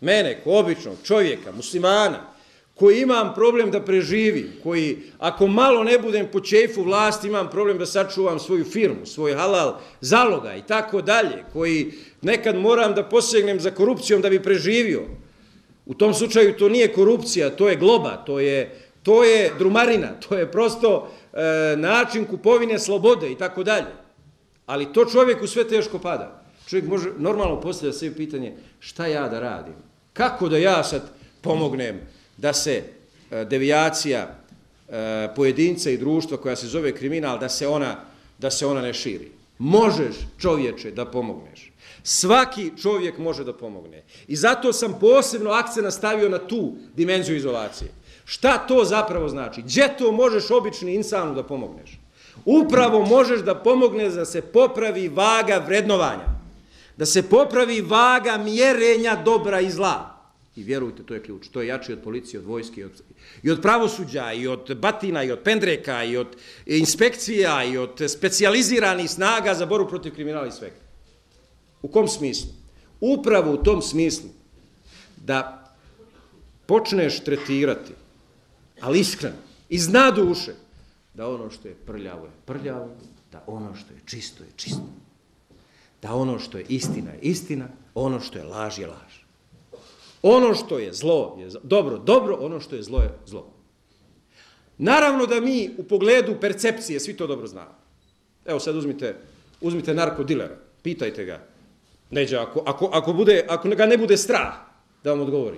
mene, ko običnog čovjeka, muslimana, koji imam problem da preživim, koji ako malo ne budem po ćefu vlasti, imam problem da sačuvam svoju firmu, svoj halal zaloga i tako dalje, koji nekad moram da posegnem za korupcijom da bi preživio. U tom slučaju to nije korupcija, to je globa, to je, to je drumarina, to je prosto e, način kupovine slobode i tako dalje. Ali to čovjeku sve teško pada. Čovjek može normalno postavljati sebi pitanje šta ja da radim? Kako da ja sad pomognem da se e, devijacija e, pojedinca i društva koja se zove kriminal, da se ona, da se ona ne širi? Možeš, čovječe, da pomogneš. Svaki čovjek može da pomogne. I zato sam posebno akcent stavio na tu dimenziju izolacije. Šta to zapravo znači? Gdje to možeš obični insanu da pomogneš? Upravo možeš da pomogneš da se popravi vaga vrednovanja. Da se popravi vaga mjerenja dobra i zla. I vjerujte, to je ključ. To je jači od policije, od vojske, i od, i od pravosuđa, i od batina, i od pendreka, i od inspekcija, i od specijaliziranih snaga za borbu protiv kriminala i svega. U kom smislu? Upravo u tom smislu da počneš tretirati, ali iskreno, iz dna duše, da ono što je prljavo je prljavo, da ono što je čisto je čisto. Da ono što je istina je istina, ono što je laž je laž. Ono što je zlo je dobro, dobro, ono što je zlo je zlo. Naravno da mi u pogledu percepcije svi to dobro znamo. Evo sad uzmite, uzmite narkodilera, pitajte ga, Neđa, ako, ako, ako, bude, ako ga ne bude strah da vam odgovori.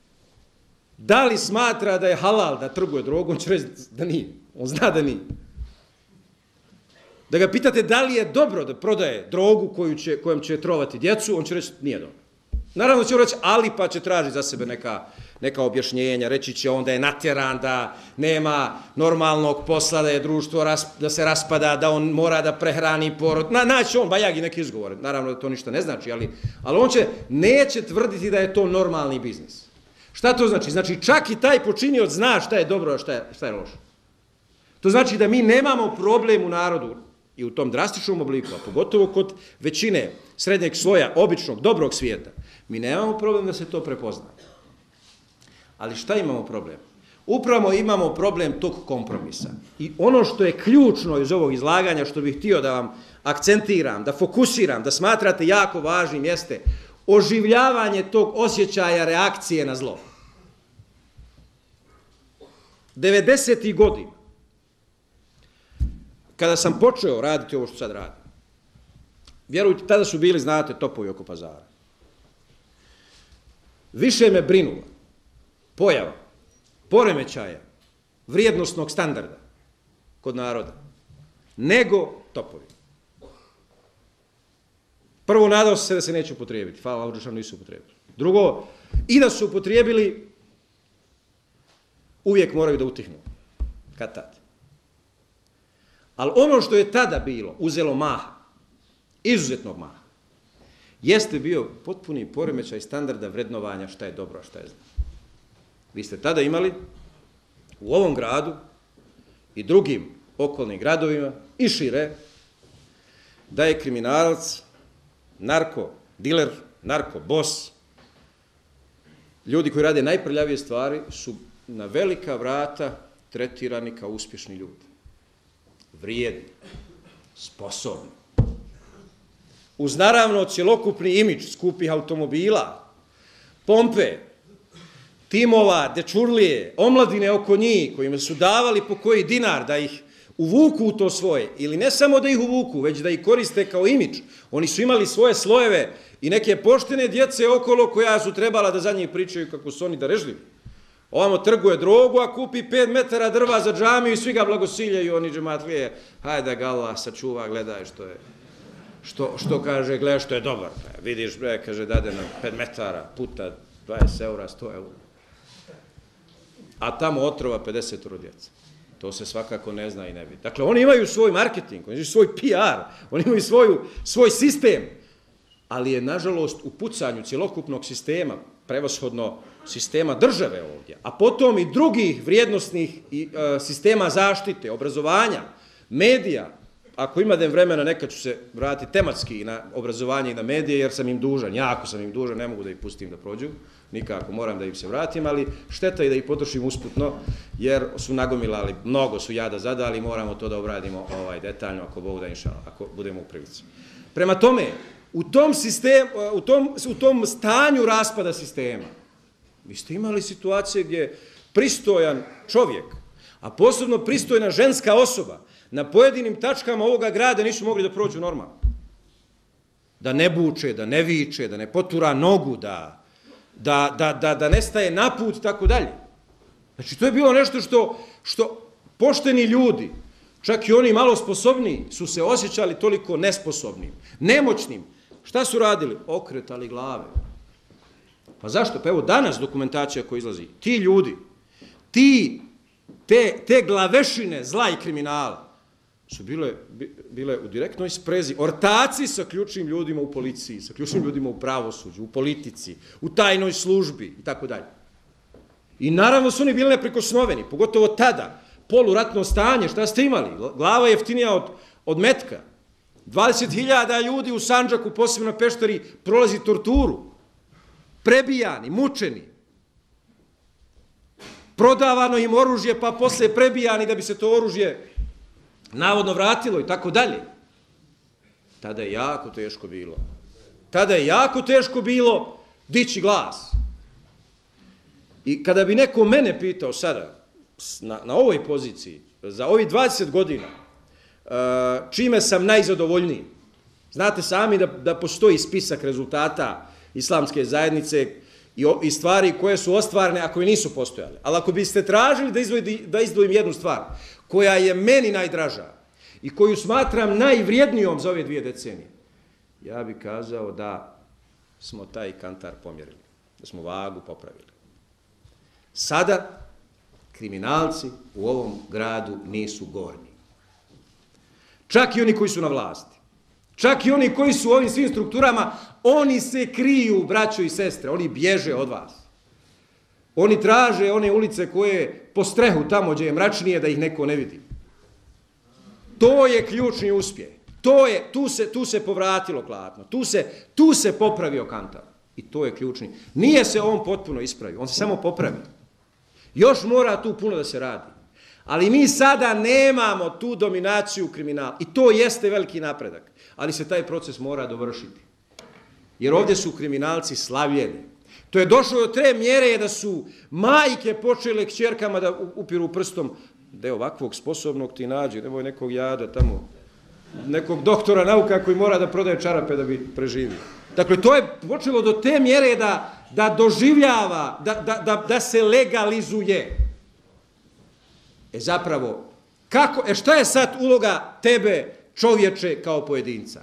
Da li smatra da je halal da trguje drogu, on će reći da nije. On zna da nije. Da ga pitate da li je dobro da prodaje drogu koju će, kojom će trovati djecu, on će reći nije dobro. Naravno će reći, ali pa će tražiti za sebe neka, neka objašnjenja, reći će on da je natjeran, da nema normalnog posla, da je društvo ras, da se raspada, da on mora da prehrani porod. Na, naći on bajagi neki izgovor. Naravno da to ništa ne znači, ali, ali on će, neće tvrditi da je to normalni biznis. Šta to znači? Znači čak i taj počinioc zna šta je dobro, a šta je, šta je loše. To znači da mi nemamo problem u narodu i u tom drastičnom obliku, a pogotovo kod većine srednjeg sloja, običnog, dobrog svijeta, mi nemamo problem da se to prepozna. Ali šta imamo problem? Upravo imamo problem tog kompromisa. I ono što je ključno iz ovog izlaganja, što bih htio da vam akcentiram, da fokusiram, da smatrate jako važnim, jeste oživljavanje tog osjećaja reakcije na zlo. devedesetih godina, kada sam počeo raditi ovo što sad radim, vjerujte, tada su bili, znate, topovi oko Pazara. Više me brinula pojava, poremećaja, vrijednosnog standarda kod naroda, nego topovi. Prvo, nadao se da se neće upotrijebiti. Hvala Allahu dželešanu, nisu upotrijebili. Drugo, i da su upotrijebili, uvijek moraju da utihnu. Kad tad. Ali ono što je tada bilo, uzelo maha, izuzetnog maha, jeste bio potpuni poremećaj standarda vrednovanja šta je dobro, a šta je zlo. Vi ste tada imali u ovom gradu i drugim okolnim gradovima i šire da je kriminalac, narko diler, narko bos, ljudi koji rade najprljavije stvari su na velika vrata tretirani kao uspješni ljudi. Vrijedni, sposobni. Uz naravno cjelokupni imidž skupih automobila, pompe, timova, dečurlije, omladine oko njih, kojima su davali po koji dinar da ih uvuku u to svoje, ili ne samo da ih uvuku, već da ih koriste kao imidž. Oni su imali svoje slojeve i neke poštene djece okolo koja su trebala da za njih pričaju kako su oni darežljivi. Ovamo trguje drogu, a kupi pet metara drva za džamiju i svi ga blagosiljaju, oni džematlije, hajde ga Allah sačuva, gledaj što je, što, što kaže, gledaj što je dobar. Vidiš, bre, kaže, dade nam pet metara puta dvadeset eura, sto eura. A tamo otrova pedeset djeca. To se svakako ne zna i ne vidi. Dakle, oni imaju svoj marketing, oni imaju svoj P R, oni imaju svoju, svoj sistem, ali je, nažalost, u pucanju cjelokupnog sistema, prevashodno sistema države ovdje, a potom i drugih vrijednosnih i, e, sistema zaštite, obrazovanja, medija, ako imam vremena, neka ću se vratiti tematski na obrazovanje i na medije, jer sam im dužan, jako sam im dužan, ne mogu da ih pustim da prođu, nikako, moram da im se vratim, ali šteta je da ih potrošim usputno, jer su nagomilali, mnogo su jada zadali, moramo to da obradimo ovaj, detaljno, ako Bog da inša, ako budemo u prilici. Prema tome, u tom, sistem, u tom, u tom stanju raspada sistema, vi ste imali situacije gdje pristojan čovjek, a posebno pristojna ženska osoba, na pojedinim tačkama ovoga grada nisu mogli da prođu normalno. Da ne buče, da ne viče, da ne potura nogu, da, da, da, da, da ne staje naput, tako dalje. Znači, to je bilo nešto što, što pošteni ljudi, čak i oni malo sposobniji, su se osjećali toliko nesposobnim, nemoćnim. Šta su radili? Okretali glave. Pa zašto? Pa evo danas dokumentacija koja izlazi. Ti ljudi, ti, te, te glavešine zla i kriminala, su bile, bile u direktnoj sprezi, ortaci sa ključnim ljudima u policiji, sa ključnim ljudima u pravosuđu, u politici, u tajnoj službi i tako dalje. I naravno su oni bili neprikosnoveni, pogotovo tada, poluratno stanje, šta ste imali? Glava je jeftinija od, od metka. dvadeset hiljada ljudi u Sandžaku, posebno na Pešteri, prolazi torturu. Prebijani, mučeni. Prodavano im oružje, pa posle prebijani da bi se to oružje navodno vratilo i tako dalje. Tada je jako teško bilo. Tada je jako teško bilo dići glas. I kada bi neko mene pitao sada, na, na ovoj poziciji, za ovih dvadeset godina, čime sam najzadovoljniji, znate sami da, da postoji spisak rezultata islamske zajednice i, i stvari koje su ostvarene, a koje nisu postojale. Ali ako biste tražili da, izvojim, da izdvojim jednu stvar, koja je meni najdraža i koju smatram najvrijednijom za ove dvije decenije, ja bih kazao da smo taj kantar pomjerili, da smo vagu popravili. Sada kriminalci u ovom gradu nisu gornji. Čak i oni koji su na vlasti. Čak i oni koji su u ovim svim strukturama, oni se kriju, braćo i sestre, oni bježe od vas. Oni traže one ulice koje po strehu tamo gdje je mračnije da ih neko ne vidi. To je ključni uspjeh. To je, tu, se, tu se povratilo klatno. Tu se, tu se popravio kantar. I to je ključni. Nije se on potpuno ispravio. On se samo popravi. Još mora tu puno da se radi. Ali mi sada nemamo tu dominaciju kriminala. I to jeste veliki napredak. Ali se taj proces mora dovršiti. Jer ovdje su kriminalci slavljeni. To je došlo do te mjere da su majke počele kćerkama da upiru prstom. Da je ovakvog sposobnog ti nađi, nemoj nekog jada tamo, nekog doktora nauka koji mora da prodaje čarape da bi preživio. Dakle, to je počelo do te mjere da, da doživljava, da, da, da, da se legalizuje. E zapravo, kako, e šta je sad uloga tebe, čovječe, kao pojedinca?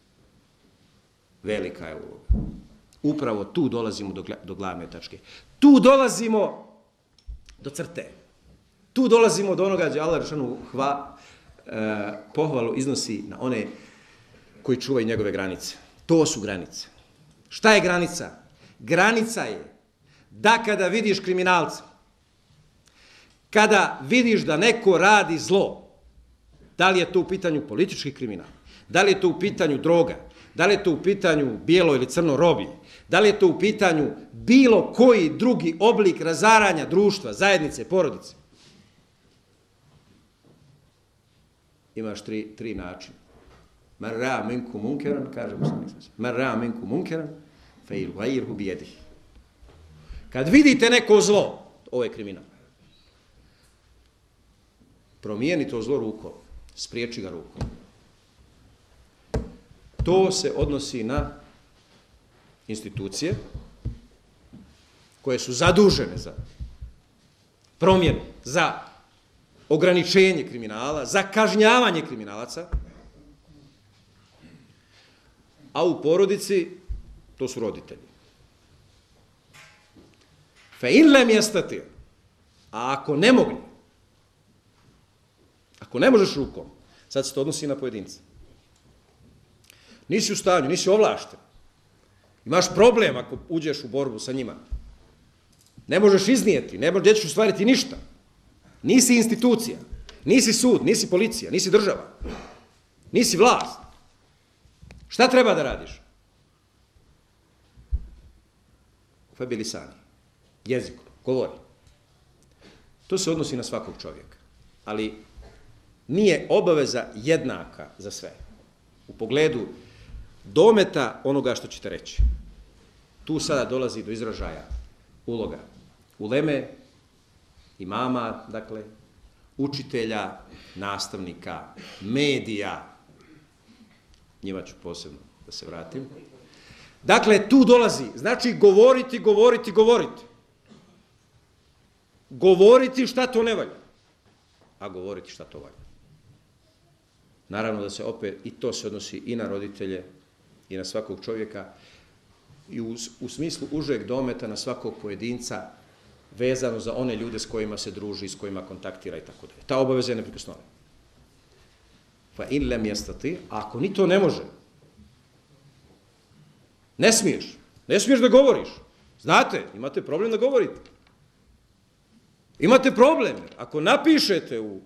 Velika je uloga. Upravo tu dolazimo do, do glavne tačke. Tu dolazimo do crte. Tu dolazimo do onoga gdje Allah Đelešanu hva, e, pohvalu iznosi na one koji čuvaju njegove granice. To su granice. Šta je granica? Granica je da kada vidiš kriminalca, kada vidiš da neko radi zlo, da li je to u pitanju politički kriminal, da li je to u pitanju droga, da li je to u pitanju bijelo ili crno roblje, da li je to u pitanju bilo koji drugi oblik razaranja društva, zajednice, porodice, imaš tri, tri načina. Man ra'a minkum munkeran, kaže poslanik. Man ra'a minkum munkeran, falyughayyirhu biyadihi. Kad vidite neko zlo, ovo je kriminal. Promijeni to zlo rukom, spriječi ga rukom. To se odnosi na institucije koje su zadužene za promjenu, za ograničenje kriminala, za kažnjavanje kriminalaca, a u porodici to su roditelji. Fe in lem yastati', a ako ne mogu, ako ne možeš rukom, sad se to odnosi na pojedinca. Nisi u stanju, nisi ovlašten. Imaš problem ako uđeš u borbu sa njima. Ne možeš iznijeti, ne možeš ostvariti ništa. Nisi institucija, nisi sud, nisi policija, nisi država. Nisi vlast. Šta treba da radiš? Fabilisani. Jezikom. Govori. To se odnosi na svakog čovjeka. Ali nije obaveza jednaka za sve. U pogledu dometa onoga što ćete reći. Tu sada dolazi do izražaja uloga uleme, imama, dakle, učitelja, nastavnika, medija. Njima ću posebno da se vratim. Dakle, tu dolazi, znači govoriti, govoriti, govoriti. Govoriti šta to ne valja, a govoriti šta to valja. Naravno da se opet, i to se odnosi i na roditelje, i na svakog čovjeka, i u, u smislu užeg dometa na svakog pojedinca, vezano za one ljude s kojima se druži, s kojima kontaktira i tako dalje. Ta obaveza je neprikosnovena. Pa in lem jestati, ako ni to ne može, ne smiješ, ne smiješ da govoriš. Znate, imate problem da govorite. Imate problem, ako napišete u,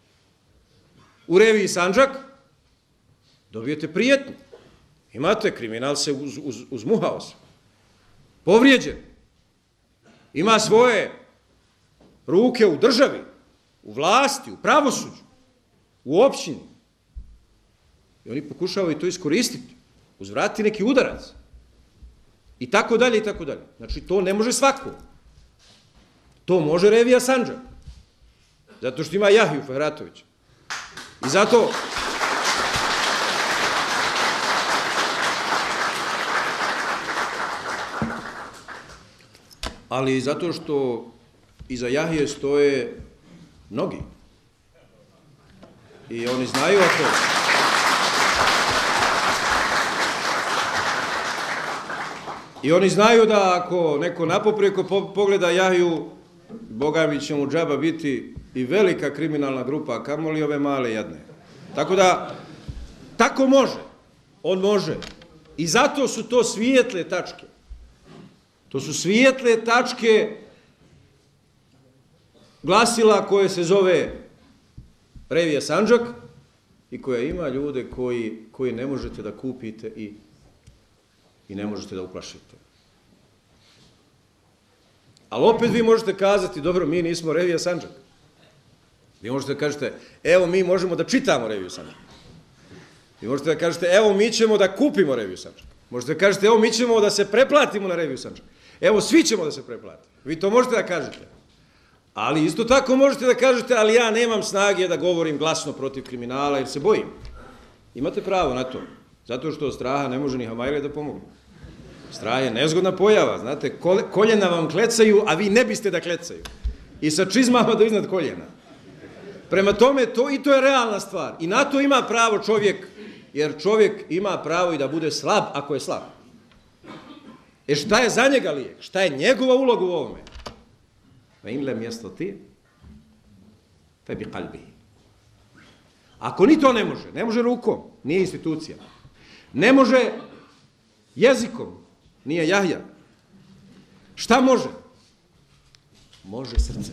u reviji Sandžak, dobijete prijetnju. Imate, kriminal se uz, uz, uzmuhao se. Povrijeđen. Ima svoje ruke u državi, u vlasti, u pravosuđu, u općini. I oni pokušavaju to iskoristiti, uzvratiti neki udarac. I tako dalje, i tako dalje. Znači, to ne može svako. To može revija Sandžak. Zato što ima Jahiju Fehratovića. I zato... Ali zato što iza Jahije stoje mnogi. I oni znaju ako... I oni znaju da ako neko napoprijeko pogleda Jahiju, Boga mi će mu džaba biti i velika kriminalna grupa, a kamoli ove male jadne. Tako da, tako može. On može. I zato su to svijetle tačke. To su svijetle tačke glasila koje se zove revija Sandžak i koja ima ljude koji, koji ne možete da kupite i, i ne možete da uplašite. Ali opet vi možete kazati, dobro, mi nismo revija Sandžak. Vi možete da kažete, evo mi možemo da čitamo reviju Sandžak. Vi možete da kažete, evo mi ćemo da kupimo reviju Sandžak. Možete da kažete, evo mi ćemo da se preplatimo na reviju Sandžak. Evo svi ćemo da se preplatimo. Vi to možete da kažete. Ali isto tako možete da kažete, ali ja nemam snage da govorim glasno protiv kriminala jer se bojim. Imate pravo na to. Zato što od straha ne može ni Hamajle da pomogu. Strah je nezgodna pojava. Znate, koljena vam klecaju, a vi ne biste da klecaju. I sa čizmama do iznad koljena. Prema tome, to i to je realna stvar. I na to ima pravo čovjek, jer čovjek ima pravo i da bude slab ako je slab. E šta je za njega lijek? Šta je njegova uloga u ovome? Va in lem jestati, fe bi kalbi. Ako ni to ne može, ne može rukom, nije institucija. Ne može jezikom, nije Jahja. Šta može? Može srce.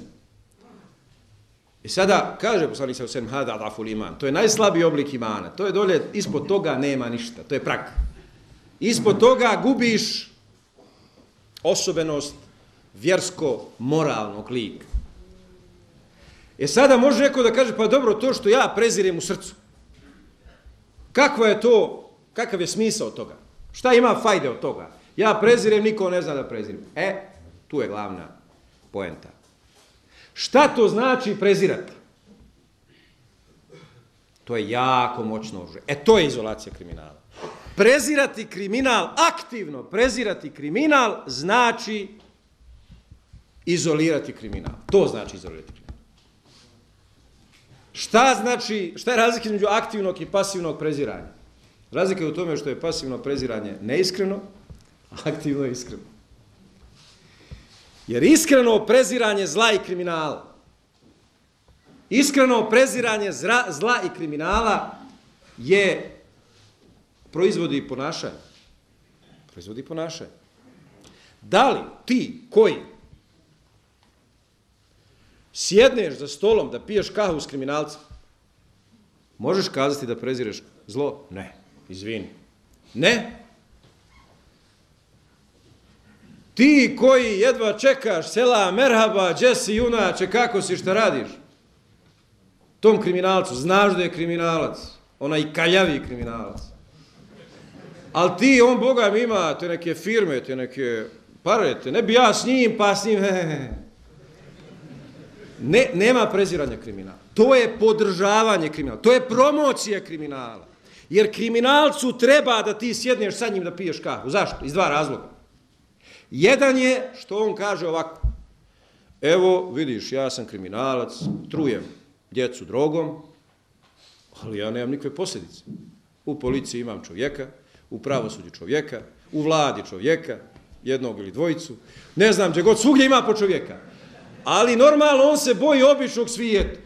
I sada kaže poslanik sallallahu alejhi ve sellem hada adaful iman. To je najslabiji oblik imana. To je dolje, ispod toga nema ništa. To je prag. Ispod toga gubiš osobenost vjersko-moralnog lika. E sada može neko da kaže, pa dobro, to što ja prezirem u srcu. Kakva je to, kakav je smisao toga? Šta ima fajde od toga? Ja prezirem, niko ne zna da prezirem. E, tu je glavna poenta. Šta to znači prezirati? To je jako moćno oružje. E, to je izolacija kriminala. Prezirati kriminal, aktivno prezirati kriminal, znači izolirati kriminal. To znači izolirati kriminal. Šta znači, šta je razlika između aktivnog i pasivnog preziranja? Razlika je u tome što je pasivno preziranje neiskreno, a aktivno je iskreno. Jer iskreno preziranje zla i kriminala, iskreno preziranje zra, zla i kriminala je proizvodi ponašanje. Proizvodi ponašanje. Da li ti koji sjedneš za stolom da piješ kahu s kriminalcem, možeš kazati da prezireš zlo? Ne, izvini. Ne. Ti koji jedva čekaš, sela, merhaba, gdje si junače, kako si, šta radiš? Tom kriminalcu, znaš da je kriminalac, onaj kaljavi kriminalac. Ali ti, on, Boga mi ima, te neke firme, te neke pare, te ne bi ja s njim, pa s njim, he. Ne, nema preziranja kriminala. To je podržavanje kriminala, to je promocija kriminala. Jer kriminalcu treba da ti sjedneš sa njim da piješ kafu. Zašto? Iz dva razloga. Jedan je što on kaže ovako, evo vidiš, ja sam kriminalac, trujem djecu drogom, ali ja nemam nikakve posljedice. U policiji imam čovjeka, u pravosuđu čovjeka, u vladi čovjeka, jednog ili dvojicu, ne znam gdje god, svugdje ima po čovjeka. Ali normalno on se boji običnog svijeta.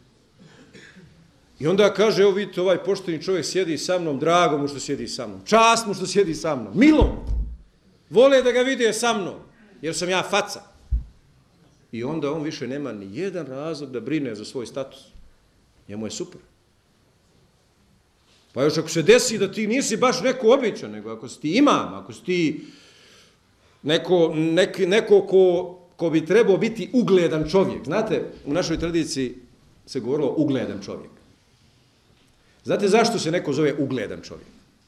I onda kaže, evo vidite, ovaj pošteni čovjek sjedi sa mnom, drago mu što sjedi sa mnom, čast mu što sjedi sa mnom, milo mu. Vole da ga vide sa mnom, jer sam ja faca. I onda on više nema ni jedan razlog da brine za svoj status. Njemu je super. Pa još ako se desi da ti nisi baš neko običan, nego ako si ti imam, ako si ti neko, nek, neko ko, ko bi trebao biti ugledan čovjek. Znate, u našoj tradiciji se govorilo ugledan čovjek. Znate zašto se neko zove ugledan čovjek?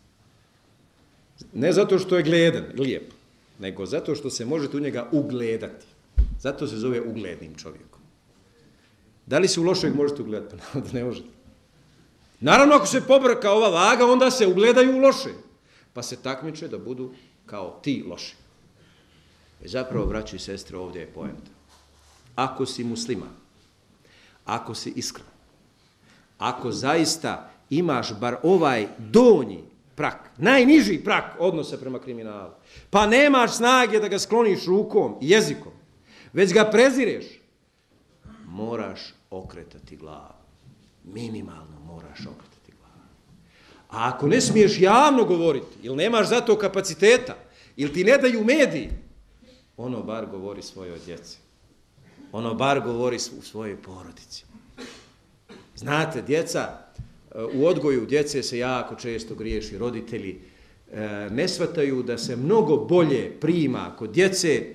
Ne zato što je gledan, lijep, nego zato što se možete u njega ugledati. Zato se zove uglednim čovjekom. Da li se u lošeg možete ugledati? Pa da ne možete. Naravno, ako se pobrka ova vaga, onda se ugledaju u loše. Pa se takmiče da budu kao ti loši. E zapravo, braći i sestre, ovdje je poenta. Ako si musliman, ako si iskren, ako zaista imaš bar ovaj donji prak, najniži prak odnosa prema kriminalu, pa nemaš snage da ga skloniš rukom i jezikom, već ga prezireš, moraš okretati glavu. Minimalno moraš okretati glavu. A ako ne smiješ javno govoriti, ili nemaš za to kapaciteta, ili ti ne daju mediji, ono bar govori svojoj djeci. Ono bar govori u svojoj porodici. Znate, djeca, u odgoju djece se jako često griješi. Roditelji ne shvataju da se mnogo bolje prima kod djece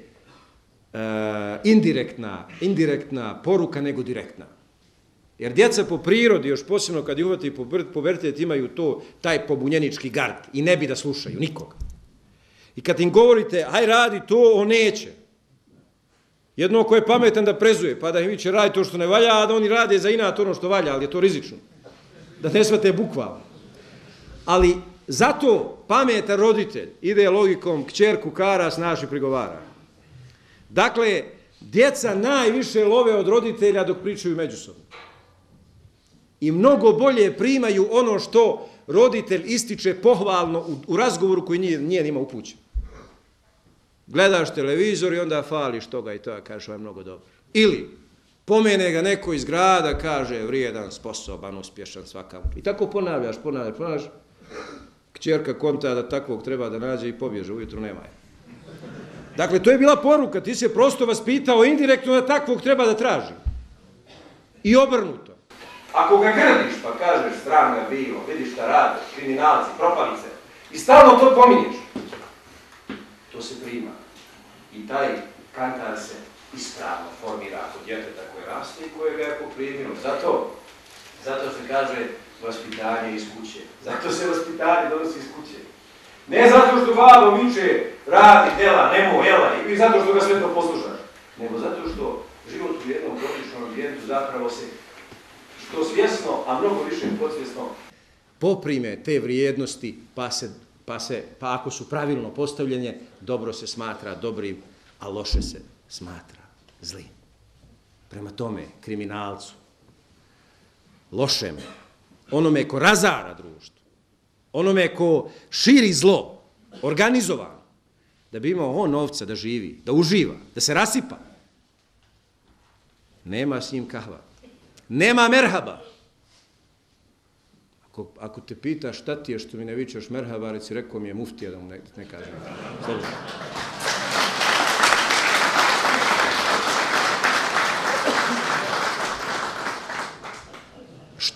indirektna, indirektna poruka nego direktna. Jer djeca po prirodi, još posebno kad ih uvati pubertet, imaju to, taj pobunjenički gard i ne bi da slušaju nikoga. I kad im govorite, aj radi to, on neće. Jedno ko je pametan da prezuje, pa da im viće radi to što ne valja, a da oni rade za inat ono što valja, ali je to rizično. Da ne shvate bukvalno. Ali zato pametan roditelj ide logikom kćerku kara, snaši prigovara. Dakle, djeca najviše love od roditelja dok pričaju međusobno. I mnogo bolje primaju ono što roditelj ističe pohvalno u, u razgovoru koji nije, nije njima upućen. Gledaš televizor i onda fališ toga i toga, kažeš, ovo je mnogo dobro. Ili pomene ga neko iz grada, kaže, vrijedan, sposoban, uspješan, svakam. I tako ponavljaš, ponavljaš, ponavljaš. Kćerka konta da takvog treba da nađe i pobježe, ujutru nema je. Dakle, to je bila poruka, ti se prosto vaspitao indirektno da takvog treba da traži. I obrnuto. Ako ga grdiš, pa kažeš, sram ga bilo, vidiš šta rade, kriminalci, propalice, i stalno to pominješ, to se prima. I taj kantar se ispravno formira kod djeteta koje raste i koje ga je poprimilo. Zato, zato se kaže vaspitanje iz kuće. Zato se vaspitanje donosi iz kuće. Ne zato što babo viče, radi, dela, nemoj, jela, i zato što ga sve to poslušaš, nego zato što život u jednom protičnom ambijentu zapravo se što svjesno, a mnogo više podsvjesno poprime te vrijednosti, pa se, pa se, pa ako su pravilno postavljene, dobro se smatra dobrim, a loše se smatra zlim. Prema tome, kriminalcu, lošem, onome ko razara društvo, onome ko širi zlo, organizovan, da bi imao on novca da živi, da uživa, da se rasipa, nema s njim kahva. Nema merhaba. Ako, ako te pita šta ti je što mi ne vičeš merhaba, reci, rekao mi je muftija da mu ne, ne kažem. Slobodno.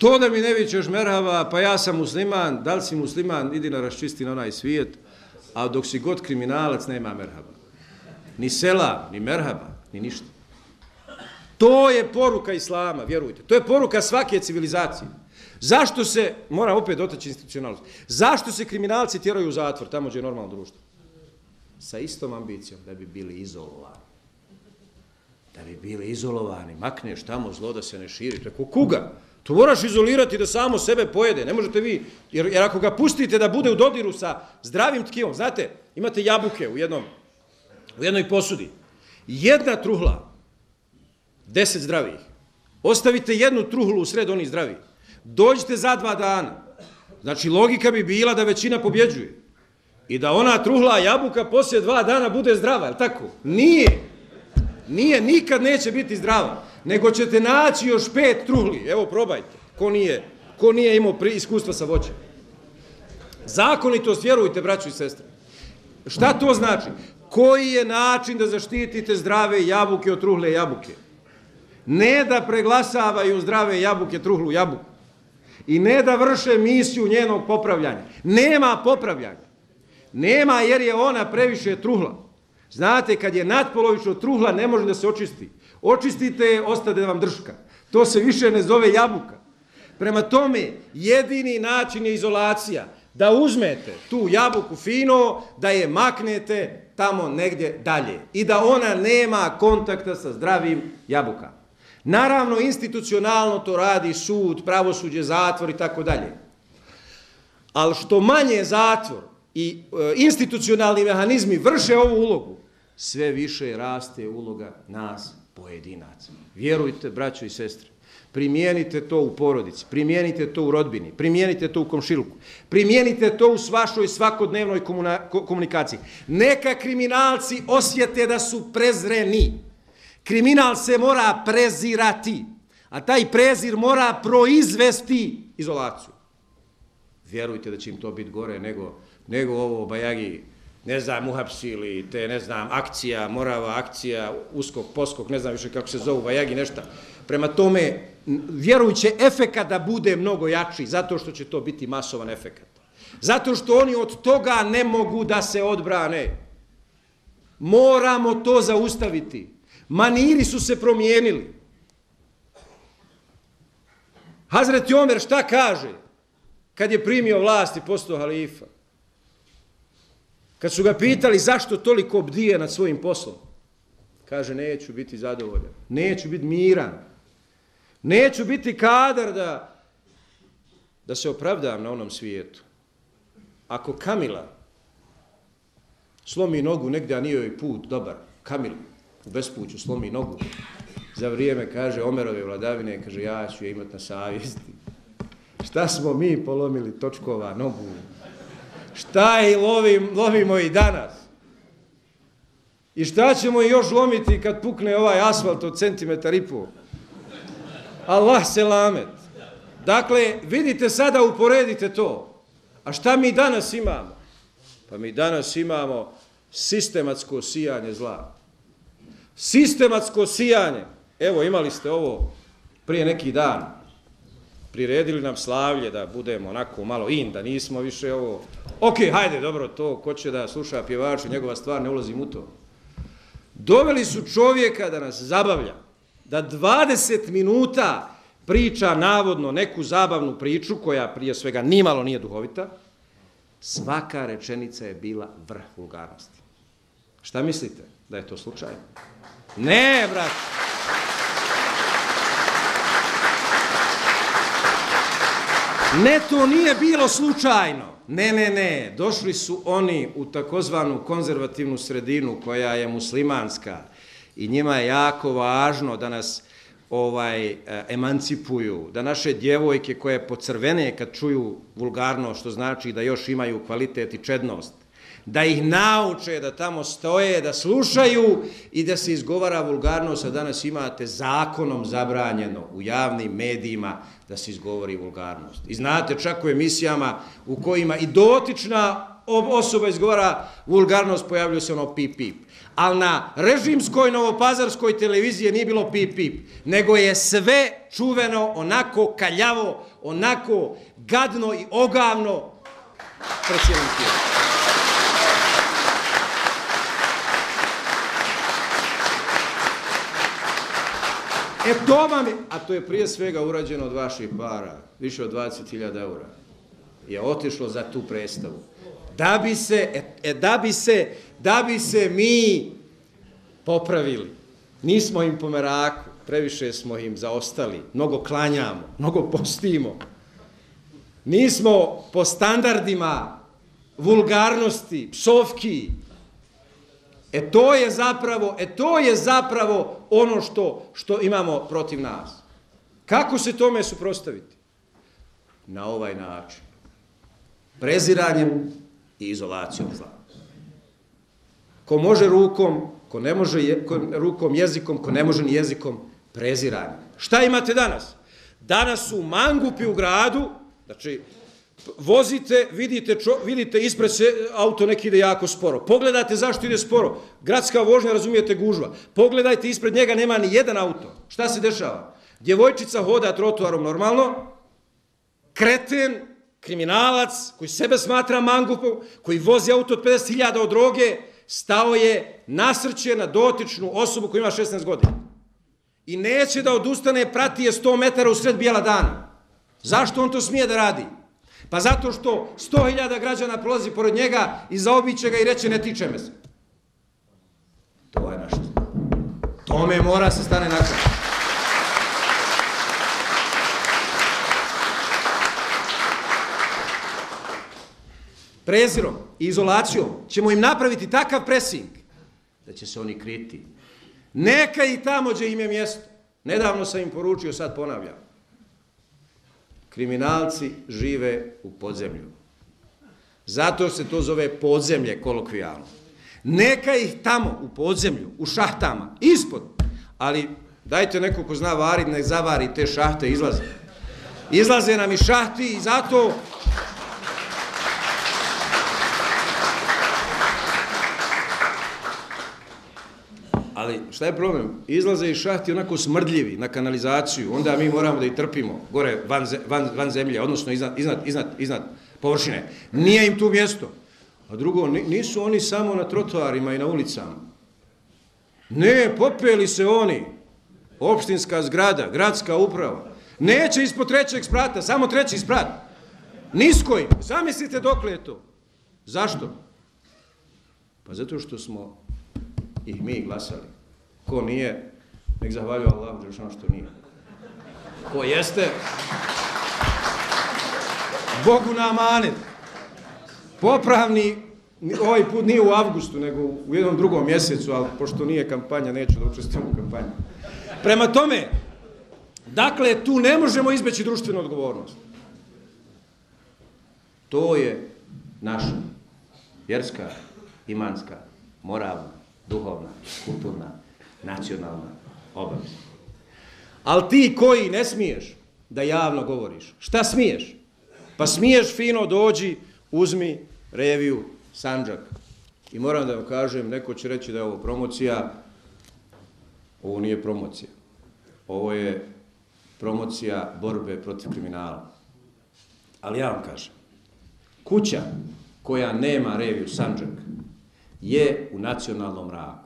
što da mi ne vičeš merhaba, pa ja sam musliman, da li si musliman, idi na raščisti na onaj svijet, a dok si god kriminalac nema merhaba. Ni selam, ni merhaba, ni ništa. To je poruka islama, vjerujte. To je poruka svake civilizacije. Zašto se, moram opet dotaći institucionalnost, zašto se kriminalci tjeraju u zatvor, tamo gdje je normalno društvo? Sa istom ambicijom, da bi bili izolovani. Da bi bili izolovani, makneš tamo zlo da se ne širi. Tako kuga? To moraš izolirati da samo sebe pojede. Ne možete vi, jer, jer ako ga pustite da bude u dodiru sa zdravim tkivom, znate, imate jabuke u, jednom, u jednoj posudi. Jedna truhla, deset zdravih. Ostavite jednu truhlu u sred onih zdravih. Dođite za dva dana. Znači, logika bi bila da većina pobjeđuje. I da ona truhla jabuka poslije dva dana bude zdrava, je li tako? Nije. Nije, nikad neće biti zdrava. Nego ćete naći još pet truhli. Evo, probajte. Ko nije, ko nije imao iskustva sa voćem. Zakonitost, vjerujte, braćo i sestre. Šta to znači? Koji je način da zaštitite zdrave jabuke od truhle jabuke? Ne da preglasavaju zdrave jabuke truhlu jabuku. I ne da vrše misiju njenog popravljanja. Nema popravljanja. Nema jer je ona previše truhla. Znate, kad je nadpolovično truhla, ne može da se očisti. Očistite je, ostade vam drška. To se više ne zove jabuka. Prema tome, jedini način je izolacija. Da uzmete tu jabuku fino, da je maknete tamo negdje dalje. I da ona nema kontakta sa zdravim jabukama. Naravno, institucionalno to radi sud, pravosuđe, zatvor i tako dalje. Ali što manje zatvor i e, institucionalni mehanizmi vrše ovu ulogu, sve više raste uloga nas pojedinaca. Vjerujte, braćo i sestre, primijenite to u porodici, primijenite to u rodbini, primijenite to u komšiluku, primijenite to u vašoj svakodnevnoj komunikaciji. Neka kriminalci osjete da su prezreni. Kriminal se mora prezirati, a taj prezir mora proizvesti izolaciju. Vjerujte da će im to biti gore nego, nego ovo bajagi, ne znam, uhapsili, te, ne znam, akcija, morava, akcija, uskok, poskok, ne znam više kako se zovu bajagi, nešta. Prema tome, vjerujuće efekat da bude mnogo jači, zato što će to biti masovan efekat. Zato što oni od toga ne mogu da se odbrane. Moramo to zaustaviti. Maniri su se promijenili. Hazreti Omer šta kaže kad je primio vlast i postao halifa? Kad su ga pitali zašto toliko bdije nad svojim poslom, kaže neću biti zadovoljan, neću biti miran, neću biti kadar da, da se opravdam na onom svijetu. Ako Kamila slomi nogu negdje, a nije joj put dobar, Kamil u bespuću slomi nogu, za vrijeme, kaže, Omerove vladavine, kaže, ja ću je imati na savjesti. Šta smo mi polomili točkova nogu? Šta i lovim, lovimo i danas? I šta ćemo još lomiti kad pukne ovaj asfalt od centimetar i pol? Allah selamet. Dakle, vidite sada, uporedite to. A šta mi danas imamo? Pa mi danas imamo sistematsko sijanje zla. Sistematsko sijanje. Evo, imali ste ovo prije neki dan. Priredili nam slavlje da budemo onako malo in, da nismo više ovo. Ok, hajde, dobro, to, ko će da sluša pjevaču, njegova stvar, ne ulazim u to. Doveli su čovjeka da nas zabavlja, da dvadeset minuta priča navodno neku zabavnu priču, koja prije svega nimalo nije duhovita. Svaka rečenica je bila vrh vulgarnosti. Šta mislite? Da je to slučajno? Ne, brat. Ne, to nije bilo slučajno. Ne, ne, ne. Došli su oni u takozvanu konzervativnu sredinu koja je muslimanska i njima je jako važno da nas ovaj emancipuju, da naše djevojke koje pocrvene kad čuju vulgarno, što znači da još imaju kvalitet i čednost, da ih nauče da tamo stoje, da slušaju i da se izgovara vulgarnost, a danas imate zakonom zabranjeno u javnim medijima da se izgovori vulgarnost. I znate, čak u emisijama u kojima i dotična osoba izgovara vulgarnost, pojavljuje se ono pip pip. Ali na režimskoj novopazarskoj televiziji nije bilo pip pip, nego je sve čuveno onako kaljavo, onako gadno i ogavno pred cijelim tijelom. E to vam je, a to je prije svega urađeno od vaših para, više od dvadeset hiljada eura, je otišlo za tu predstavu. Da bi se, e, da bi se, da bi se mi popravili. Nismo im po meraku, previše smo im zaostali, mnogo klanjamo, mnogo postimo. Nismo po standardima vulgarnosti, psovki. E to je zapravo, e to je zapravo ono što, što imamo protiv nas. Kako se tome suprotstaviti? Na ovaj način. Preziranjem i izolacijom zla. Ko može rukom, ko ne može je, ko, rukom, jezikom, ko ne može ni jezikom, preziranje. Šta imate danas? Danas su mangupi u gradu, znači, vozite, vidite, čo, vidite ispred se auto neki ide jako sporo. Pogledajte zašto ide sporo. Gradska vožnja, razumijete, gužva. Pogledajte, ispred njega nema ni jedan auto. Šta se dešava? Djevojčica hoda trotoarom normalno, kreten, kriminalac, koji sebe smatra mangupom, koji vozi auto od pedeset hiljada od droge, stao je nasrće na dotičnu osobu koja ima šesnaest godina. I neće da odustane, prati je sto metara u sred bijela dana. Zašto on to smije da radi? Pa zato što sto hiljada građana prolazi pored njega i zaobiće ga i reće ne tiče me se. To je nešto. Tome mora se stane na kraj. Prezirom i izolacijom ćemo im napraviti takav presing da će se oni kriti. Neka i tamo gdje im je mjesto. Nedavno sam im poručio, sad ponavljam. Kriminalci žive u podzemlju. Zato se to zove podzemlje kolokvijalno. Neka ih tamo u podzemlju, u šahtama, ispod. Ali dajte neko ko zna variti, nek zavari te šahte, izlaze. Izlaze nam i šahti i zato... Ali šta je problem? Izlaze i šahti onako smrdljivi na kanalizaciju, onda mi moramo da ih trpimo gore van, van, van zemlje, odnosno iznad, iznad, iznad, iznad površine. Nije im tu mjesto. A drugo, nisu oni samo na trotoarima i na ulicama. Ne, popeli se oni. Opštinska zgrada, gradska uprava. Neće ispod trećeg sprata, samo treći sprat. Nisko im. Zamislite dokle je to. Zašto? Pa zato što smo ih mi glasali. Ko nije, nek zahvaljuje Allahu Đelešanu što nije. Ko jeste, Bogu na amanet. Popravni, ovaj put nije u avgustu, nego u jednom drugom mjesecu, ali pošto nije kampanja, neću da učestvujem u kampanji. Prema tome, dakle, tu ne možemo izbeći društvenu odgovornost. To je naša vjerska, imanska, moralna, duhovna, kulturna, nacionalna obaveza. Ali ti koji ne smiješ da javno govoriš, šta smiješ? Pa smiješ fino dođi, uzmi reviju Sandžak. I moram da vam kažem, neko će reći da je ovo promocija. Ovo nije promocija. Ovo je promocija borbe protiv kriminala. Ali ja vam kažem, kuća koja nema reviju Sandžak je u nacionalnom mraku.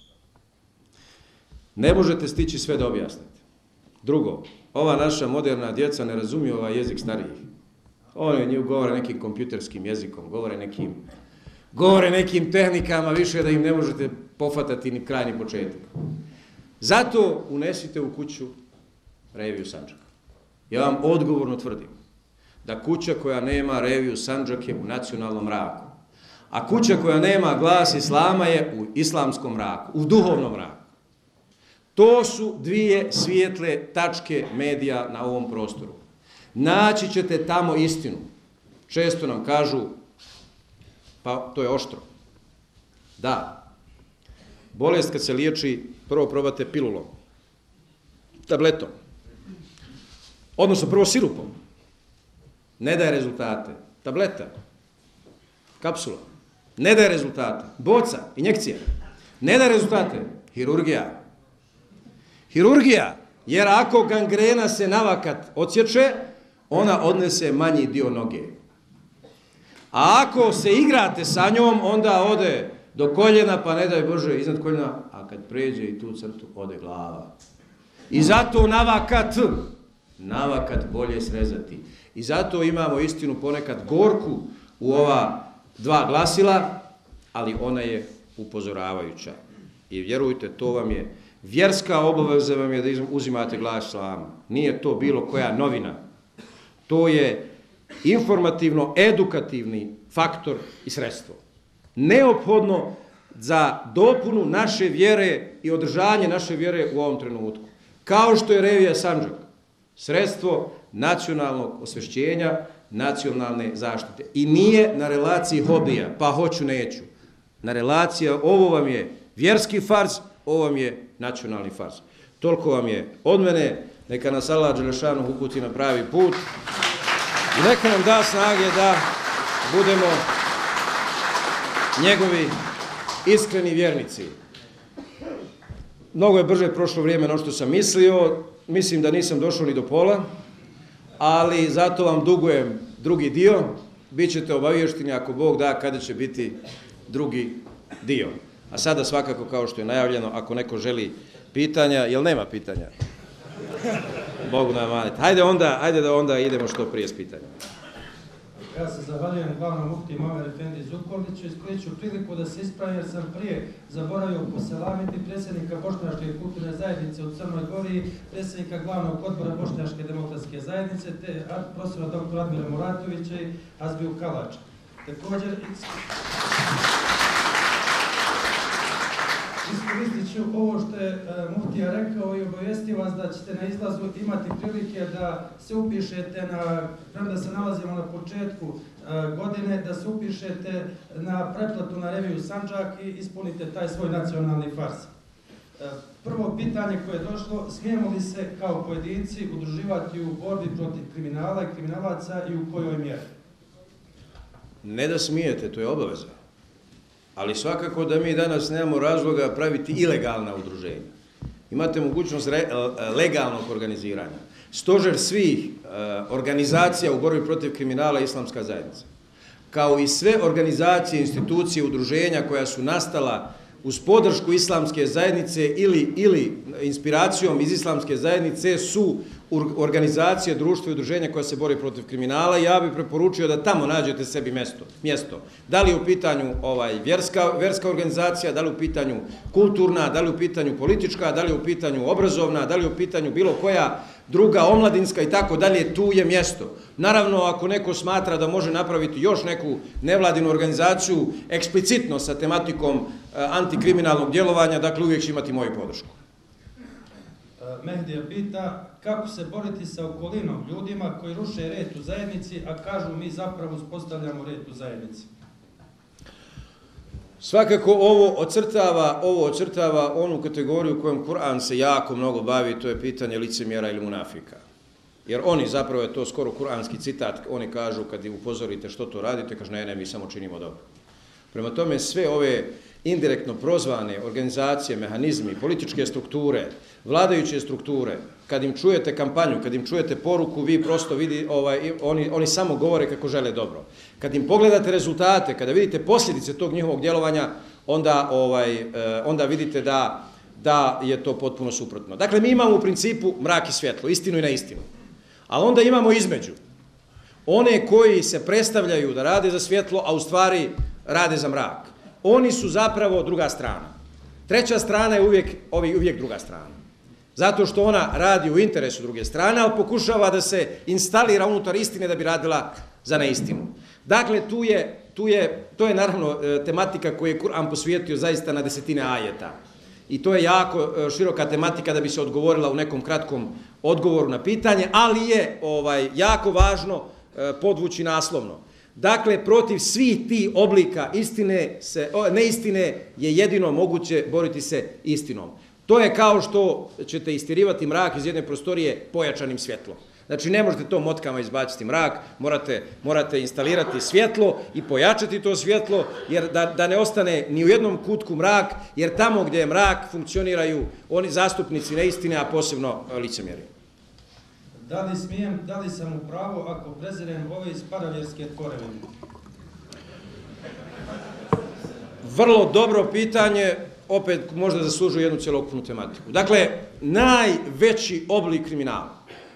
Ne možete stići sve da objasnite. Drugo, ova naša moderna djeca ne razumiju ovaj jezik starijih. Oni nju govore nekim kompjuterskim jezikom, govore nekim, govore nekim tehnikama više da im ne možete pofatati ni kraj ni početak. Zato unesite u kuću reviju Sandžaka. Ja vam odgovorno tvrdim da kuća koja nema reviju Sandžak je u nacionalnom mraku. A kuća koja nema glas Islama je u islamskom mraku, u duhovnom mraku. To su dvije svijetle tačke medija na ovom prostoru. Naći ćete tamo istinu. Često nam kažu, pa to je oštro. Da, bolest kad se liječi, prvo probate pilulom, tabletom, odnosno prvo sirupom. Ne daje rezultate. Tableta, kapsula, ne daje rezultate. Boca, injekcija, ne daje rezultate. Hirurgija. Hirurgija, jer ako gangrena se navakat odsječe, ona odnese manji dio noge. A ako se igrate sa njom, onda ode do koljena, pa ne daj Bože iznad koljena, a kad pređe i tu crtu, ode glava. I zato navakat, navakat bolje srezati. I zato imamo istinu ponekad gorku u ova dva glasila, ali ona je upozoravajuća. I vjerujte, to vam je, vjerska obaveza vam je da uzimate glas islama. Nije to bilo koja novina. To je informativno-edukativni faktor i sredstvo. Neophodno za dopunu naše vjere i održanje naše vjere u ovom trenutku. Kao što je Revija Sandžak, sredstvo nacionalnog osvešćenja, nacionalne zaštite. I nije na relaciji hobija, pa hoću, neću. Na relacija, ovo vam je vjerski farz, ovo vam je nacionalni farz. Toliko vam je od mene, neka nas Allah Đelešanu uputi na pravi put i neka nam da snage da budemo njegovi iskreni vjernici. Mnogo je brže prošlo vrijeme no što sam mislio, mislim da nisam došao ni do pola, ali zato vam dugujem drugi dio, bit ćete obavješteni ako Bog da kada će biti drugi dio. A sada svakako, kao što je najavljeno, ako neko želi pitanja, jel nema pitanja? Bogu nam maniti. Hajde onda, hajde da onda idemo što prije s pitanjima. Ja se zahvaljujem glavnom muftiji Muamer Efendi Zukorliću, iskoriću priliku da se ispravim jer sam prije zaboravio poselamiti predsjednika Bošnjačke kulturne zajednice u Crnoj Gori, predsjednika glavnog odbora Bošnjačke demokratske zajednice, te profesora doktora Admira Muratovića i Azbiju Kalača. Također, iskoristit ću ovo što je muftija rekao i obavijesti vas da ćete na izlazu imati prilike da se upišete na, premda se nalazimo na početku godine, da se upišete na pretplatu na Reviju Sandžak i ispunite taj svoj nacionalni fars. Prvo pitanje koje je došlo, smijemo li se kao pojedinci udruživati u borbi protiv kriminala i kriminalaca i u kojoj mjeri? Ne da smijete, to je obaveza. Ali svakako da mi danas nemamo razloga praviti ilegalna udruženja. Imate mogućnost legalnog organiziranja. Stožer svih organizacija u borbi protiv kriminala Islamska zajednica, kao i sve organizacije, institucije, udruženja koja su nastala uz podršku Islamske zajednice ili, ili inspiracijom iz Islamske zajednice su organizacije, društva i udruženja koja se bori protiv kriminala. Ja bih preporučio da tamo nađete sebi mjesto. mjesto. Da li je u pitanju ovaj, vjerska, vjerska organizacija, da li je u pitanju kulturna, da li je u pitanju politička, da li je u pitanju obrazovna, da li je u pitanju bilo koja druga, omladinska i tako dalje, tu je mjesto. Naravno, ako neko smatra da može napraviti još neku nevladinu organizaciju eksplicitno sa tematikom antikriminalnog djelovanja, dakle uvijek će imati moju podršku. Mehdija pita kako se boriti sa okolinom, ljudima koji ruše red u zajednici, a kažu mi zapravo uspostavljamo red u zajednici. Svakako ovo ocrtava, ovo ocrtava onu kategoriju kojom Kur'an se jako mnogo bavi, to je pitanje licemjera ili munafika. Jer oni, zapravo je to skoro kuranski citat, oni kažu kad upozorite što to radite, kaže ne, ne, mi samo činimo dobro. Prema tome sve ove indirektno prozvane organizacije, mehanizmi, političke strukture, vladajuće strukture, kad im čujete kampanju, kad im čujete poruku, vi prosto vidi, ovaj, oni, oni samo govore kako žele dobro. Kad im pogledate rezultate, kada vidite posljedice tog njihovog djelovanja, onda, ovaj, onda vidite da, da je to potpuno suprotno. Dakle, mi imamo u principu mrak i svjetlo, istinu i neistinu. Ali onda imamo između one koji se predstavljaju da rade za svjetlo, a u stvari rade za mrak. Oni su zapravo druga strana. Treća strana je uvijek, uvijek druga strana. Zato što ona radi u interesu druge strane, ali pokušava da se instalira unutar istine da bi radila za neistinu. Dakle, tu je, tu je, to je naravno tematika koju je Kur'an posvijetio zaista na desetine ajeta. I to je jako široka tematika da bi se odgovorila u nekom kratkom odgovoru na pitanje, ali je ovaj, jako važno podvući naslovno. Dakle, protiv svih tih oblika istine se, neistine je jedino moguće boriti se istinom. To je kao što ćete istirivati mrak iz jedne prostorije pojačanim svjetlom. Znači, ne možete to motkama izbaciti mrak, morate, morate instalirati svjetlo i pojačati to svjetlo, jer da, da ne ostane ni u jednom kutku mrak, jer tamo gdje je mrak funkcioniraju oni zastupnici neistine, a posebno licemjeri. Da li smijem, da li sam u pravu ako prezirem ove paravjerske tvorevine? Vrlo dobro pitanje, opet možda zaslužuje jednu cjelokupnu tematiku. Dakle, najveći oblik kriminala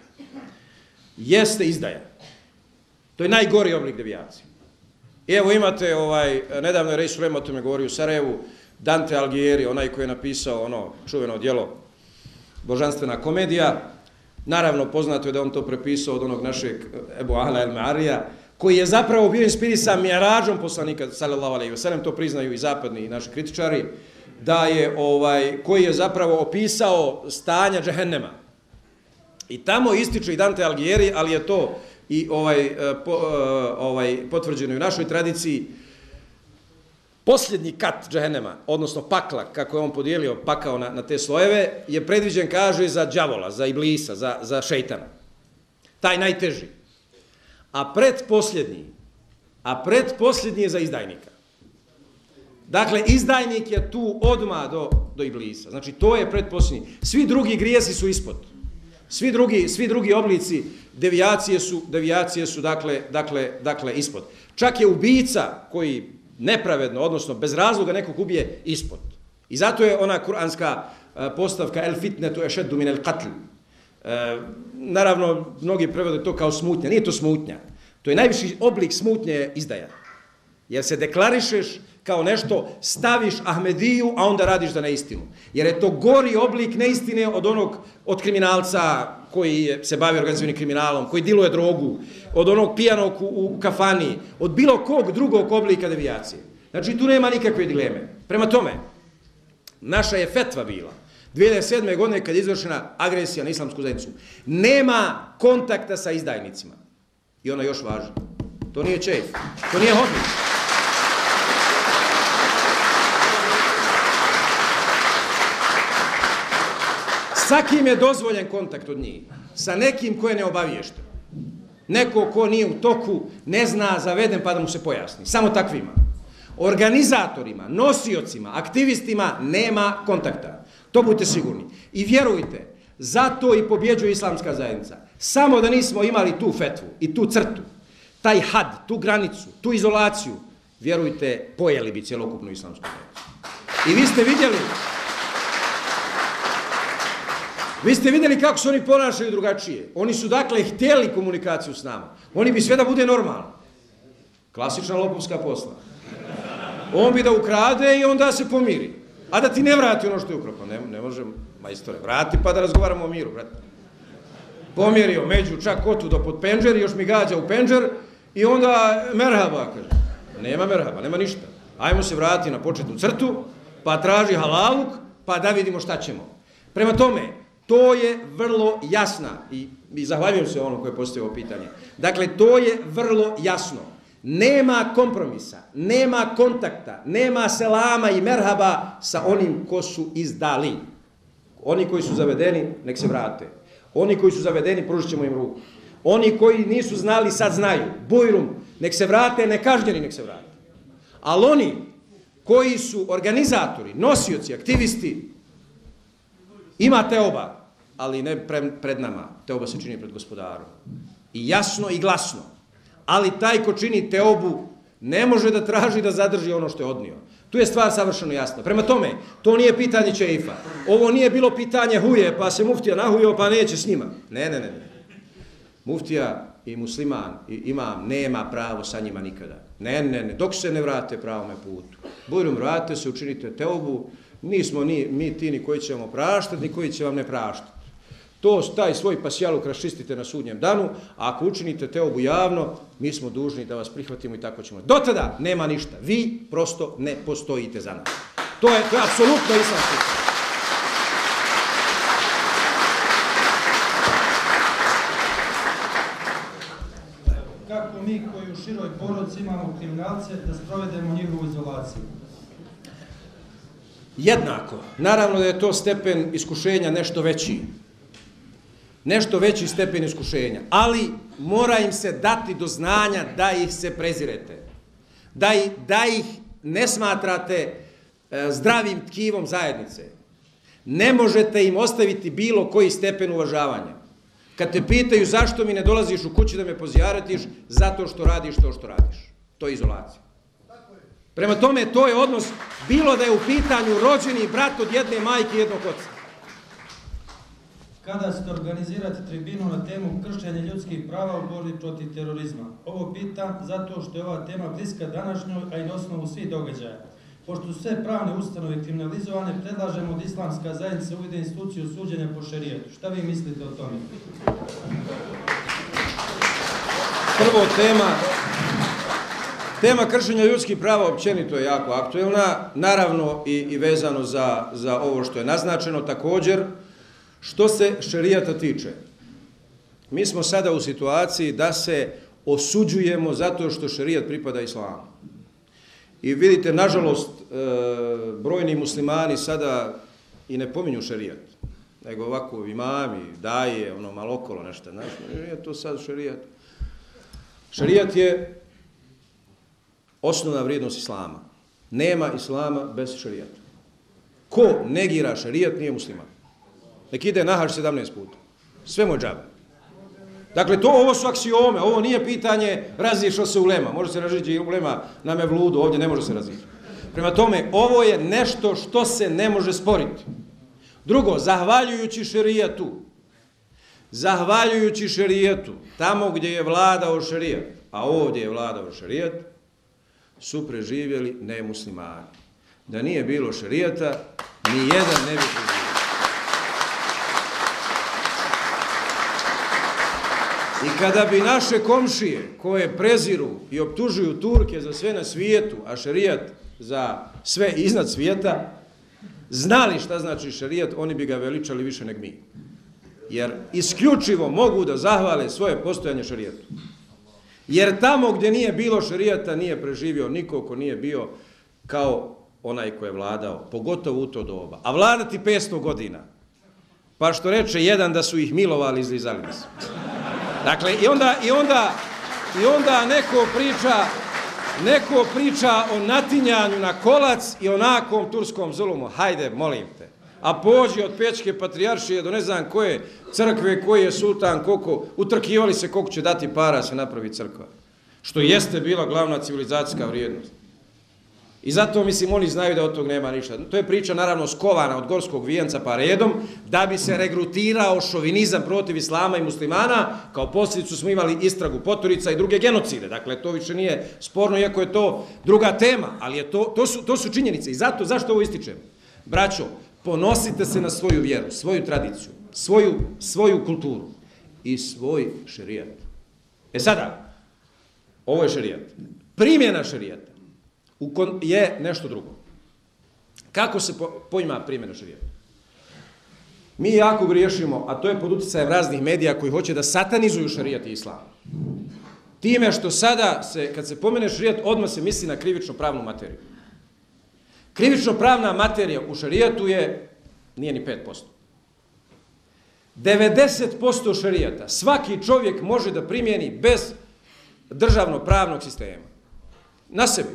jeste izdaja. To je najgori oblik devijacije. I evo imate, ovaj, nedavno je Rej Sulejman o tome govorio u Sarajevu, Dante Alighieri, onaj koji je napisao ono čuveno djelo Božanstvena komedija. Naravno, poznato je da on to prepisao od onog našeg Ebu Ahla el-Ma'arija, koji je zapravo bio inspirisan mi'rađom poslanika, sallallahu alejhi ve sellem, to priznaju i zapadni i naši kritičari, da je, ovaj, koji je zapravo opisao stanja džehennema. I tamo ističe i Dante Alighieri, ali je to i ovaj, po, ovaj, potvrđeno i u našoj tradiciji. Posljednji kat džehennema, odnosno pakla, kako je on podijelio pakao na, na te slojeve, je predviđen, kaže, za đavola, za iblisa, za, za šejtana. Taj najteži. A predposljednji, a predposljednji je za izdajnika. Dakle, izdajnik je tu odmah do, do iblisa. Znači, to je predposljednji. Svi drugi grijesi su ispod. Svi drugi, svi drugi oblici devijacije su, devijacije su dakle, dakle, dakle, ispod. Čak je ubica koji nepravedno, odnosno bez razloga nekog ubije ispod. I zato je ona kuranska postavka el fitnetu ešeddu min el qatl. E, naravno, mnogi prevode to kao smutnja. Nije to smutnja. To je najviši oblik smutnje izdaja. Jer se deklarišeš kao nešto, staviš Ahmediju, a onda radiš za neistinu. Jer je to gori oblik neistine od onog, od kriminalca koji se bavi organizovanim kriminalom, koji diluje drogu, od onog pijanog u, u kafani, od bilo kog drugog oblika devijacije. Znači, tu nema nikakve dileme. Prema tome, naša je fetva bila dvije hiljade sedme. godine kad je izvršena agresija na islamsku zajednicu. Nema kontakta sa izdajnicima. I ona još važi. To nije čejf. To nije hobi. Sa kim je dozvoljen kontakt od njih? Sa nekim ko je neobaviješten. Neko ko nije u toku, ne zna, zaveden pa da mu se pojasni. Samo takvima. Organizatorima, nosiocima, aktivistima nema kontakta. To budite sigurni. I vjerujte, zato i pobjeđuje islamska zajednica. Samo da nismo imali tu fetvu i tu crtu, taj had, tu granicu, tu izolaciju, vjerujte, pojeli bi cjelokupnu islamsku zajednicu. I vi ste vidjeli... Vi ste vidjeli kako se oni ponašaju drugačije. Oni su dakle htjeli komunikaciju s nama. Oni bi sve da bude normalno. Klasična lopovska posla. On bi da ukrade i onda se pomiri. A da ti ne vrati ono što je ukrao. Pa ne, ne može, majstore, vrati pa da razgovaramo o miru, brate. Pomjerio među čak otu do pod penđer i još mi gađa u penđer i onda merhaba, kaže. Nema merhaba, nema ništa. Ajmo se vratiti na početnu crtu, pa traži halaluk, pa da vidimo šta ćemo. Prema tome, to je vrlo jasna i, i zahvaljujem se onom koji je postavio pitanje. Dakle, to je vrlo jasno. Nema kompromisa, nema kontakta, nema selama i merhaba sa onim ko su izdali. Oni koji su zavedeni, nek se vrate. Oni koji su zavedeni, pružit ćemo im ruku. Oni koji nisu znali, sad znaju. Bujrum, nek se vrate, nekažnjeni nek se vrate. Ali oni koji su organizatori, nosioci, aktivisti, ima teoba, ali ne pre, pred nama. Teoba se čini pred gospodarom. I jasno i glasno. Ali taj ko čini teobu ne može da traži da zadrži ono što je odnio. Tu je stvar savršeno jasna. Prema tome, to nije pitanje čeifa. Ovo nije bilo pitanje huje, pa se muftija nahujio, pa neće s njima. Ne, ne, ne. Muftija i musliman i imam nema pravo sa njima nikada. Ne, ne, ne. Dok se ne vrate pravome putu. Bujrum, vrate se, učinite teobu. Nismo ni mi ti ni koji će vam praštati, ni koji će vam ne praštati. To, taj svoj pasjaluk raščistite na sudnjem danu, a ako učinite teobu javno, mi smo dužni da vas prihvatimo i tako ćemo. Do tada nema ništa. Vi prosto ne postojite za nas. To je, to je apsolutno islamski. Kako mi koji u široj porodici imamo kriminalce da sprovedemo njihovu izolaciju? Jednako. Naravno da je to stepen iskušenja nešto veći. Nešto veći stepen iskušenja. Ali mora im se dati do znanja da ih se prezirete. Da ih, da ih ne smatrate e, zdravim tkivom zajednice. Ne možete im ostaviti bilo koji stepen uvažavanja. Kad te pitaju zašto mi ne dolaziš u kući da me pozjaretiš, zato što radiš to što radiš. To je izolacija. Prema tome, to je odnos, bilo da je u pitanju rođeni brat od jedne majke i jednog oca. Kada ćete organizirati tribinu na temu kršenja ljudskih prava u borbi protiv terorizma? Ovo pitam zato što je ova tema bliska današnjoj, a i na osnovu svih događaja. Pošto su sve pravne ustanove kriminalizovane, predlažemo da islamska zajednica uvede instituciju suđenja po šerijetu. Šta vi mislite o tome? Prvo, tema, tema kršenja ljudskih prava općenito je jako aktuelna, naravno i, i vezano za, za ovo što je naznačeno također. Što se šerijata tiče, mi smo sada u situaciji da se osuđujemo zato što šerijat pripada islamu. I vidite, nažalost, brojni muslimani sada i ne pominju šerijat, nego ovako imami, daje, ono malo okolo nešto, znaš, je to sad šerijat. Šerijat je osnovna vrijednost islama. Nema islama bez šerijata. Ko negira šerijat nije musliman. Nek ide na hađ sedamnaest puta. Sve mu džabe. Dakle, to, ovo su aksiome, ovo nije pitanje razišao se ulema. Može se razići ulema na mevludu, ovdje ne može se razići. Prema tome, ovo je nešto što se ne može sporiti. Drugo, zahvaljujući šerijatu, zahvaljujući šerijatu, tamo gdje je vladao šerijat, a ovdje je vladao šerijat, su preživjeli nemuslimani. Da nije bilo šerijata, ni jedan ne bi preživjeli. I kada bi naše komšije koje preziru i optužuju Turke za sve na svijetu, a šerijat za sve iznad svijeta, znali šta znači šerijat, oni bi ga veličali više nego mi. Jer isključivo mogu da zahvale svoje postojanje šerijatu. Jer tamo gdje nije bilo šerijata nije preživio niko ko nije bio kao onaj ko je vladao, pogotovo u to doba. A vladati petsto godina, pa što reče jedan da su ih milovali, izlizali bi se. Dakle, i onda, i onda, i onda neko priča, neko priča o natinjanju na kolac i onakom turskom zulumu. Hajde, molim te. A pođi od Pećke patrijaršije do ne znam koje crkve, koji je sultan, koliko, utrkivali se koliko će dati para se napravi crkva. Što jeste bila glavna civilizacijska vrijednost. I zato, mislim, oni znaju da od tog nema ništa. To je priča, naravno, skovana od gorskog vijenca pa redom, da bi se regrutirao šovinizam protiv islama i muslimana. Kao posljedicu smo imali istragu Poturica i druge genocide. Dakle, to više nije sporno, iako je to druga tema, ali je to, to, su, to su činjenice. I zato, zašto ovo ističem? Braćo, ponosite se na svoju vjeru, svoju tradiciju, svoju, svoju kulturu i svoj šerijat. E sada, ovo je šerijat. Primjena šerijata je nešto drugo. Kako se poima primjena šerijata? Mi jako griješimo, a to je pod utjecajem raznih medija koji hoće da satanizuju šerijat i islam. Time što sada, se, kad se pomene šerijat, odmah se misli na krivično-pravnu materiju. Krivično-pravna materija u šerijatu je, nije ni pet posto. devedeset posto šerijata svaki čovjek može da primjeni bez državno-pravnog sistema. Na sebi.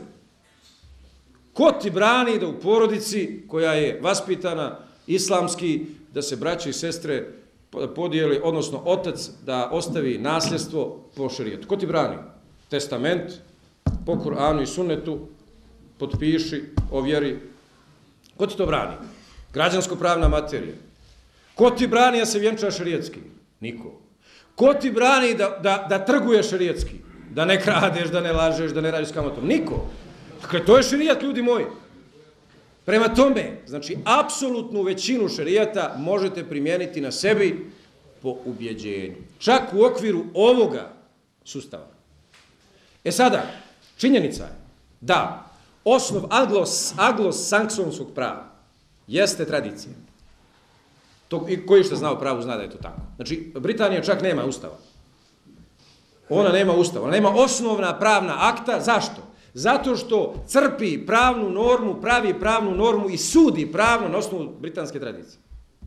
Ko ti brani da u porodici koja je vaspitana islamski, da se braće i sestre podijeli, odnosno otac da ostavi nasljedstvo po šerijetu? Ko ti brani? Testament, po Kur'anu i sunnetu, potpiši, ovjeri. Ko ti to brani? Građansko-pravna materija. Ko ti brani da se vjenča šerijetski? Niko. Ko ti brani da, da, da trguje šerijetski? Da ne kradeš, da ne lažeš, da ne radiš s kamatom? Niko. Dakle, to je šerijat, ljudi moji. Prema tome, znači, apsolutnu većinu šerijata možete primijeniti na sebi po ubjeđenju. Čak u okviru ovoga sustava. E sada, činjenica je da osnov anglos, anglo-saksonskog prava jeste tradicija. To, i koji što zna o pravu zna da je to tako. Znači, Britanija čak nema ustava. Ona nema ustava. Ona nema osnovna pravna akta. Zašto? Zato što crpi pravnu normu, pravi pravnu normu i sudi pravno na osnovu britanske tradicije.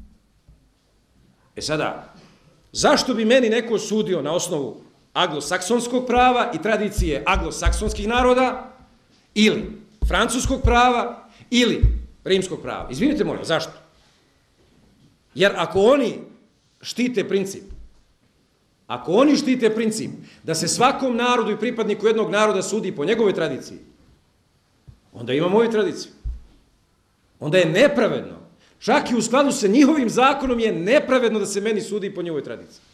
E sada, zašto bi meni neko sudio na osnovu anglosaksonskog prava i tradicije anglosaksonskih naroda ili francuskog prava ili rimskog prava? Izvinite, molim, zašto? Jer ako oni štite princip ako oni štite princip da se svakom narodu i pripadniku jednog naroda sudi po njegovoj tradiciji, onda imamo i tradiciju. Onda je nepravedno. Čak i u skladu sa njihovim zakonom je nepravedno da se meni sudi po njihovoj tradiciji.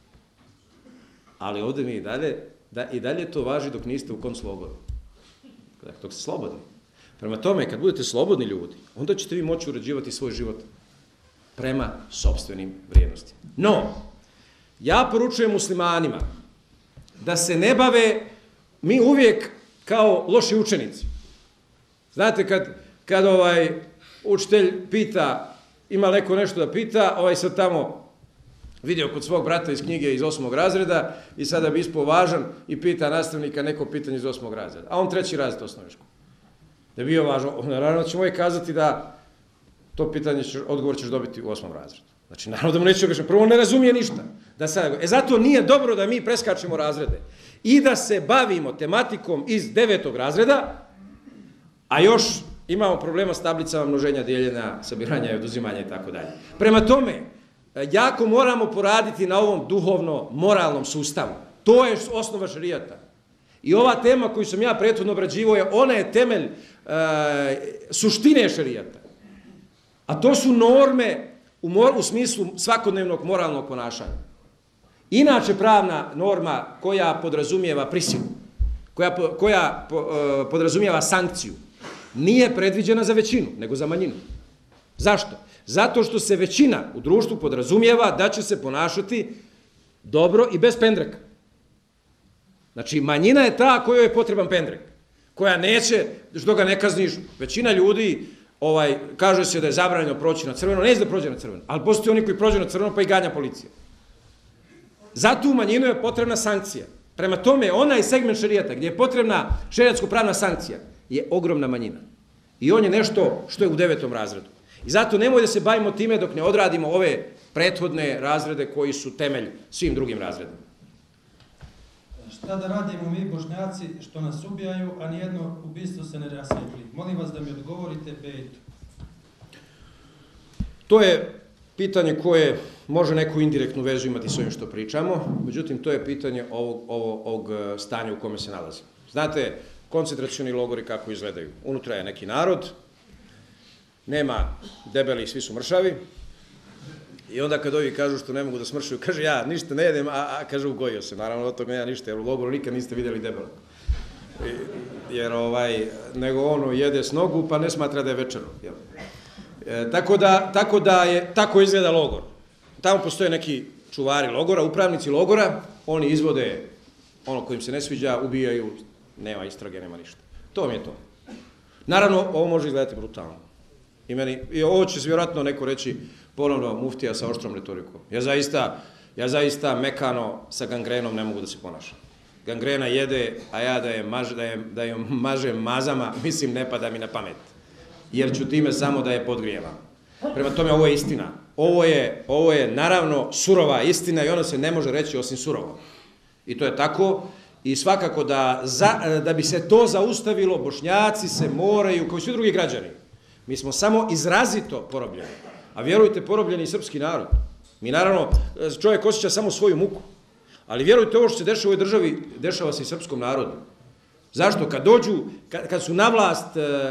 Ali ovdje mi i dalje, da, i dalje to važi dok niste u konclogoru. Dok ste slobodni. Prema tome, kad budete slobodni ljudi, onda ćete vi moći uređivati svoj život prema sopstvenim vrijednostima. No, ja poručujem muslimanima da se ne bave mi uvijek kao loši učenici. Znate, kad, kad ovaj učitelj pita, ima neko nešto da pita, ovaj sad tamo vidio kod svog brata iz knjige iz osmog razreda i sada bi ispao važan i pita nastavnika neko pitanje iz osmog razreda. A on treći razred osnovne škole. Da je bio važan, naravno će mu je kazati da to pitanje, ćeš, odgovor ćeš dobiti u osmom razredu. Znači, naravno da mu neće objašnjati. Prvo, ne razumije ništa. Da sad, e zato nije dobro da mi preskačemo razrede i da se bavimo tematikom iz devetog razreda, a još imamo problema s tablicama množenja, dijeljenja, sabiranja i oduzimanja i tako dalje. Prema tome, jako moramo poraditi na ovom duhovno-moralnom sustavu. To je osnova šerijata. I ova tema koju sam ja prethodno obrađivao je, ona je temelj e, suštine šerijata. A to su norme u, mor, u smislu svakodnevnog moralnog ponašanja. Inače pravna norma koja podrazumijeva prisilu, koja, koja po, e, podrazumijeva sankciju, nije predviđena za većinu, nego za manjinu. Zašto? Zato što se većina u društvu podrazumijeva da će se ponašati dobro i bez pendreka. Znači, manjina je ta kojoj je potreban pendrek, koja neće, što ga ne kazniš, većina ljudi, ovaj, kaže se da je zabranjeno proći na crveno, neće da prođe na crveno, ali postoji oni koji prođe na crveno pa i ganja policija. Zato u manjinu je potrebna sankcija. Prema tome, onaj segment šerijata gdje je potrebna šerijatsko-pravna sankcija je ogromna manjina. I on je nešto što je u devetom razredu. I zato nemoj da se bavimo time dok ne odradimo ove prethodne razrede koji su temelj svim drugim razredima. Šta da radimo mi Bošnjaci što nas ubijaju, a nijedno ubistvo se ne rasvijetli? Molim vas da mi odgovorite Bejtu. To je pitanje koje može neku indirektnu vezu imati s ovim što pričamo, međutim to je pitanje ovog, ovog, ovog stanja u kome se nalazimo. Znate, koncentracioni logori kako izgledaju. Unutra je neki narod, nema debeli, svi su mršavi. I onda kad ovi kažu što ne mogu da smršaju, kaže ja ništa ne jedem, a, a kaže ugojio se. Naravno od toga ja ništa, jer u logoru nikad niste vidjeli debelog. Jer ovaj, nego ono jede s nogu pa ne smatra da je večero. Jel? E, tako, da, tako da je, tako izgleda logor. Tamo postoje neki čuvari logora, upravnici logora, oni izvode ono kojim se ne sviđa, ubijaju, nema istrage, nema ništa. To mi je to. Naravno, ovo može izgledati brutalno. I, meni, i ovo će se vjerojatno neko reći ponovno muftija sa oštrom retorikom. Ja zaista, ja zaista mekano sa gangrenom ne mogu da se ponašam. Gangrena jede, a ja da je, maž, da je, da je mažem mazama, mislim ne pada mi na pamet. Jer ću time samo da je podgrijevam. Prema tome, ovo je istina. Ovo je, ovo je naravno surova istina i ona se ne može reći osim surovo. I to je tako. I svakako da, za, da bi se to zaustavilo, Bošnjaci se moraju, kao i svi drugi građani, mi smo samo izrazito porobljeni. A vjerujte, porobljeni i srpski narod. Mi naravno, čovjek osjeća samo svoju muku. Ali vjerujte, ovo što se dešava u ovoj državi, dešava se i srpskom narodu. Zašto? Kad dođu, kad, kad su na vlast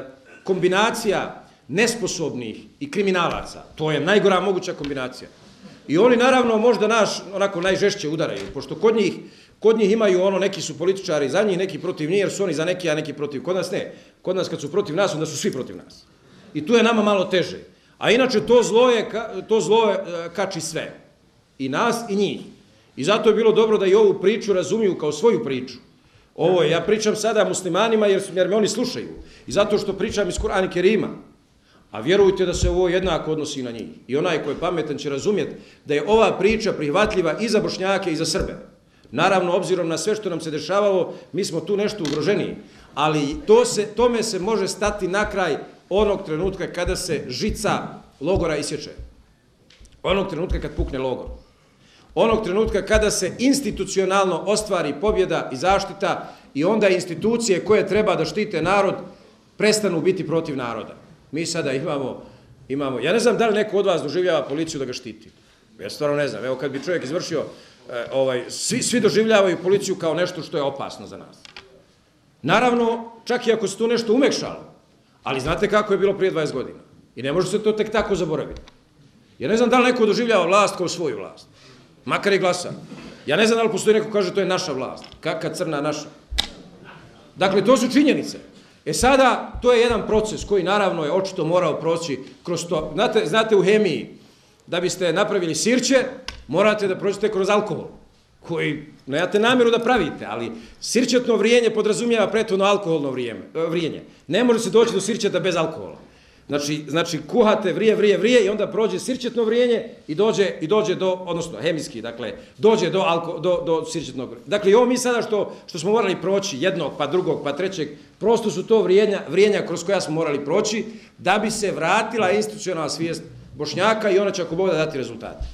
kombinacija nesposobnih i kriminalaca, to je najgora moguća kombinacija. I oni naravno možda naš onako najžešće udaraju, pošto kod njih, kod njih imaju ono, neki su političari za njih, neki protiv njih, jer su oni za neki, a neki protiv. Kod nas ne. Kod nas kad su protiv nas, onda su svi protiv nas. I tu je nama malo teže. A inače to zlo, je, to zlo je, kači sve. I nas i njih. I zato je bilo dobro da i ovu priču razumiju kao svoju priču. Ovo ja pričam sada muslimanima jer, jer me oni slušaju. I zato što pričam iz Kur'ana Kerima. A vjerujte da se ovo jednako odnosi na njih. I onaj ko je pametan će razumjeti da je ova priča prihvatljiva i za Bošnjake i za Srbe. Naravno, obzirom na sve što nam se dešavalo, mi smo tu nešto ugroženiji. Ali to se, tome se može stati na kraj onog trenutka kada se žica logora isječe. Onog trenutka kad pukne logor. Onog trenutka kada se institucionalno ostvari pobjeda i zaštita i onda institucije koje treba da štite narod prestanu biti protiv naroda. Mi sada imamo, imamo, ja ne znam da li neko od vas doživljava policiju da ga štiti. Ja stvarno ne znam. Evo kad bi čovjek izvršio ovaj, svi, svi doživljavaju policiju kao nešto što je opasno za nas. Naravno, čak i ako se tu nešto umekšalo, ali znate kako je bilo prije dvadeset godina. I ne može se to tek tako zaboraviti. Ja ne znam da li neko doživljava vlast kao svoju vlast. Makar i glasa. Ja ne znam da li postoji neko kaže to je naša vlast. Kakva crna naša. Dakle, to su činjenice. E sada, to je jedan proces koji naravno je očito morao proći kroz to. Znate, znate u hemiji, da biste napravili sirće, morate da prođete kroz alkohol, koji nemate namjeru da pravite, ali sirćetno vrijenje podrazumijeva prethodno alkoholno vrijenje. Ne može se doći do sirćeta bez alkohola. Znači, znači kuhate, vrije, vrije, vrije i onda prođe sirćetno vrijenje i dođe, i dođe do, odnosno hemijski, dakle, dođe do, alko, do, do sirćetnog vrijenja. Dakle, i ovo mi sada što, što smo morali proći jednog, pa drugog, pa trećeg, prosto su to vrijenja, vrijenja kroz koja smo morali proći da bi se vratila institucionalna svijest Bošnjaka i ona će ako Bog da dati rezultate.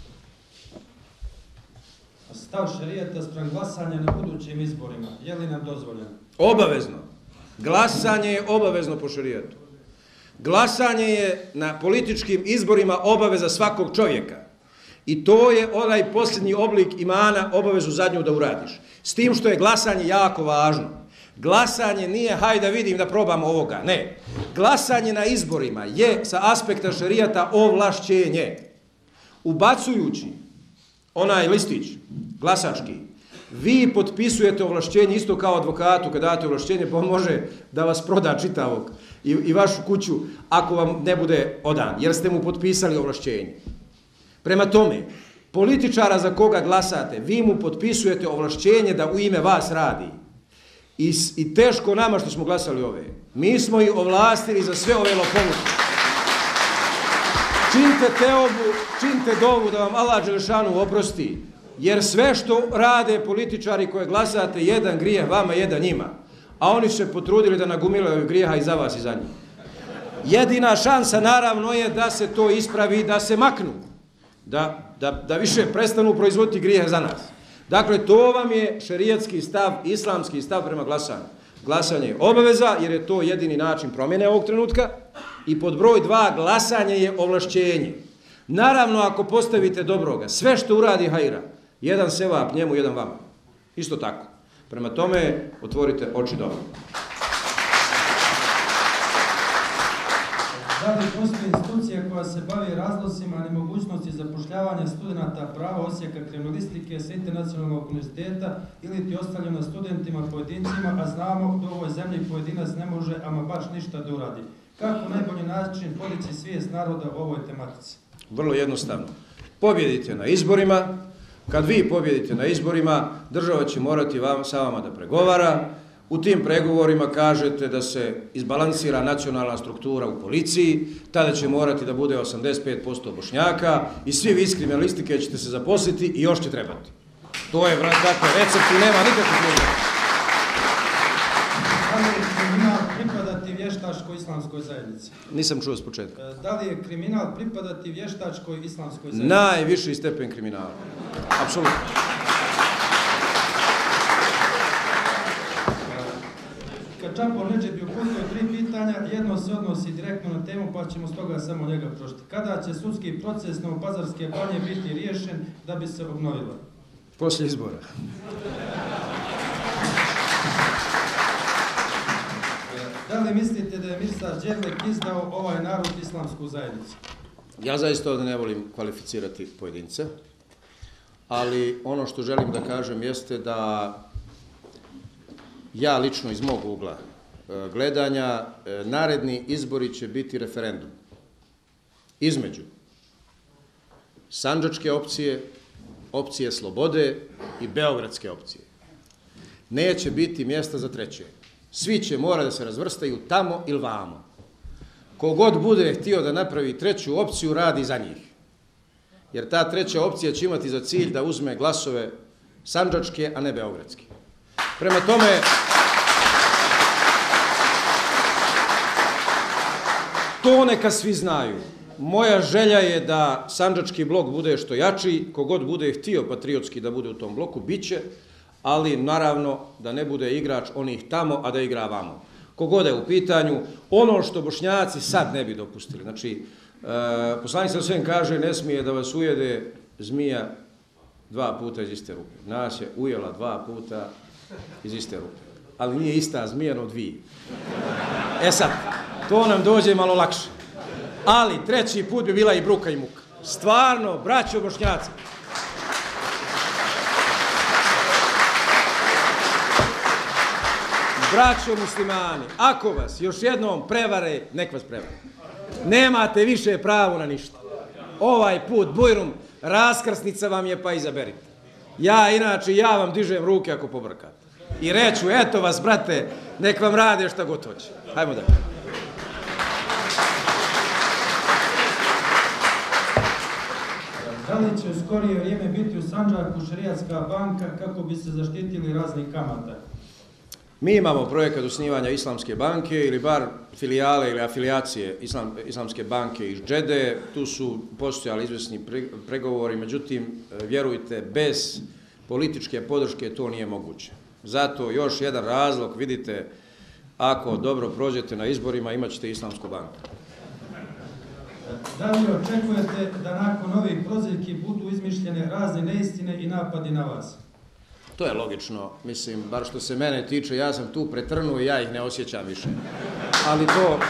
Stav šerijata spram glasanja na budućim izborima, je li nam dozvoljeno? Obavezno. Glasanje je obavezno po šerijatu. Glasanje je na političkim izborima obaveza svakog čovjeka. I to je onaj posljednji oblik imana, obavezu zadnju da uradiš. S tim što je glasanje jako važno. Glasanje nije, hajde da vidim da probamo ovoga, ne. Glasanje na izborima je sa aspekta šerijata ovlašćenje. Ubacujući onaj listić, glasački, vi potpisujete ovlašćenje isto kao advokatu kad date ovlašćenje, pa on može da vas proda čitavog i, i vašu kuću ako vam ne bude odan, jer ste mu potpisali ovlašćenje. Prema tome, političara za koga glasate, vi mu potpisujete ovlašćenje da u ime vas radi. I, i teško nama što smo glasali ove. Mi smo ih ovlastili za sve ove lopovluke. Činite teobu, činite dovu da vam Allah Đelešanu oprosti, jer sve što rade političari koje glasate, jedan grijeh vama, jedan njima. A oni su se potrudili da nagumilaju grijeha i za vas i za njih. Jedina šansa naravno je da se to ispravi, da se maknu. Da, da, da više prestanu proizvoditi grijehe za nas. Dakle, to vam je šerijatski stav, islamski stav prema glasanju. Glasanje je obaveza, jer je to jedini način promjene ovog trenutka. I pod broj dva, glasanje je ovlašćenje. Naravno, ako postavite dobroga, sve što uradi hajra, jedan sevap njemu, jedan vama. Isto tako. Prema tome, otvorite oči dobro. Da li postoji institucija koja se bavi razlozima nemogućnosti zapošljavanja studenta prava osjeka kriminalistike sa internacionalnog univerziteta ili ti ostavljeno studentima pojedincima, a znamo da u ovoj zemlji pojedinac ne može ama baš ništa da uradi. Kako najbolji način podići svijest naroda u ovoj tematici? Vrlo jednostavno. Pobjedite na izborima. Kad vi pobjedite na izborima, država će morati vam, sa vama da pregovara. U tim pregovorima kažete da se izbalansira nacionalna struktura u policiji, tada će morati da bude osamdeset pet posto Bošnjaka i svi vi iz kriminalistike ćete se zaposliti i još će trebati. To je, dakle, recept i nema nikakvih problema. Da li je kriminal pripadati vještačkoj islamskoj zajednici? Nisam čuo s početka. Da li je kriminal pripadati vještačkoj islamskoj zajednici? Najviši stepen kriminala. Apsolutno. Kad Čapo Nedžeb je uputio tri pitanja, jedno se odnosi direktno na temu, pa ćemo stoga samo njega prošti. Kada će sudski proces Novopazarske banje biti riješen da bi se obnovila? Poslije izbora. Da li mislite da je ministar Đerlek izdao ovaj narod islamsku zajednicu? Ja zaista ovdje ne volim kvalificirati pojedince, ali ono što želim da kažem jeste da ja lično iz mog ugla gledanja, naredni izbori će biti referendum između sandžačke opcije, opcije slobode i beogradske opcije. Neće biti mjesta za treće. Svi će mora da se razvrstaju tamo ili vamo. Kogod bude htio da napravi treću opciju, radi za njih. Jer ta treća opcija će imati za cilj da uzme glasove sandžačke, a ne beogradske. Prema tome, to neka svi znaju. Moja želja je da sandžački blok bude što jači, kogod bude htio patriotski da bude u tom bloku, bit će, ali naravno da ne bude igrač onih tamo, a da igra vamo. Kogod je u pitanju, ono što Bošnjaci sad ne bi dopustili. Znači, e, poslanik sa svem kaže, ne smije da vas ujede zmija dva puta iz iste rupe. Nas je ujela dva puta iz iste rupe. Ali nije ista zmija, no dvije. E sad, to nam dođe malo lakše. Ali treći put bi bila i bruka i muka. Stvarno, braćo Bošnjaci. Braćo muslimani, ako vas još jednom prevare, nek vas prevare. Nemate više pravo na ništa. Ovaj put, Bujrum, raskrsnica vam je, pa izaberite. Ja, inače, ja vam dižem ruke ako pobrkate. I reću, eto vas, brate, nek vam rade šta god hoće. Hajmo da. Da li će u skorije vrijeme biti u Sandžaku šerijatska banka kako bi se zaštitili raznih kamata? Mi imamo projekat osnivanja Islamske banke ili bar filijale ili afilijacije Islam, Islamske banke iz Džede. Tu su postojali izvesni pregovori, međutim, vjerujte, bez političke podrške to nije moguće. Zato još jedan razlog, vidite, ako dobro prođete na izborima, imat ćete Islamsku banku. Da li očekujete da nakon ovih prozivki budu izmišljene razne neistine i napadi na vas? To je logično, mislim, bar što se mene tiče, ja sam tu pretrnuo i ja ih ne osjećam više. Ali to...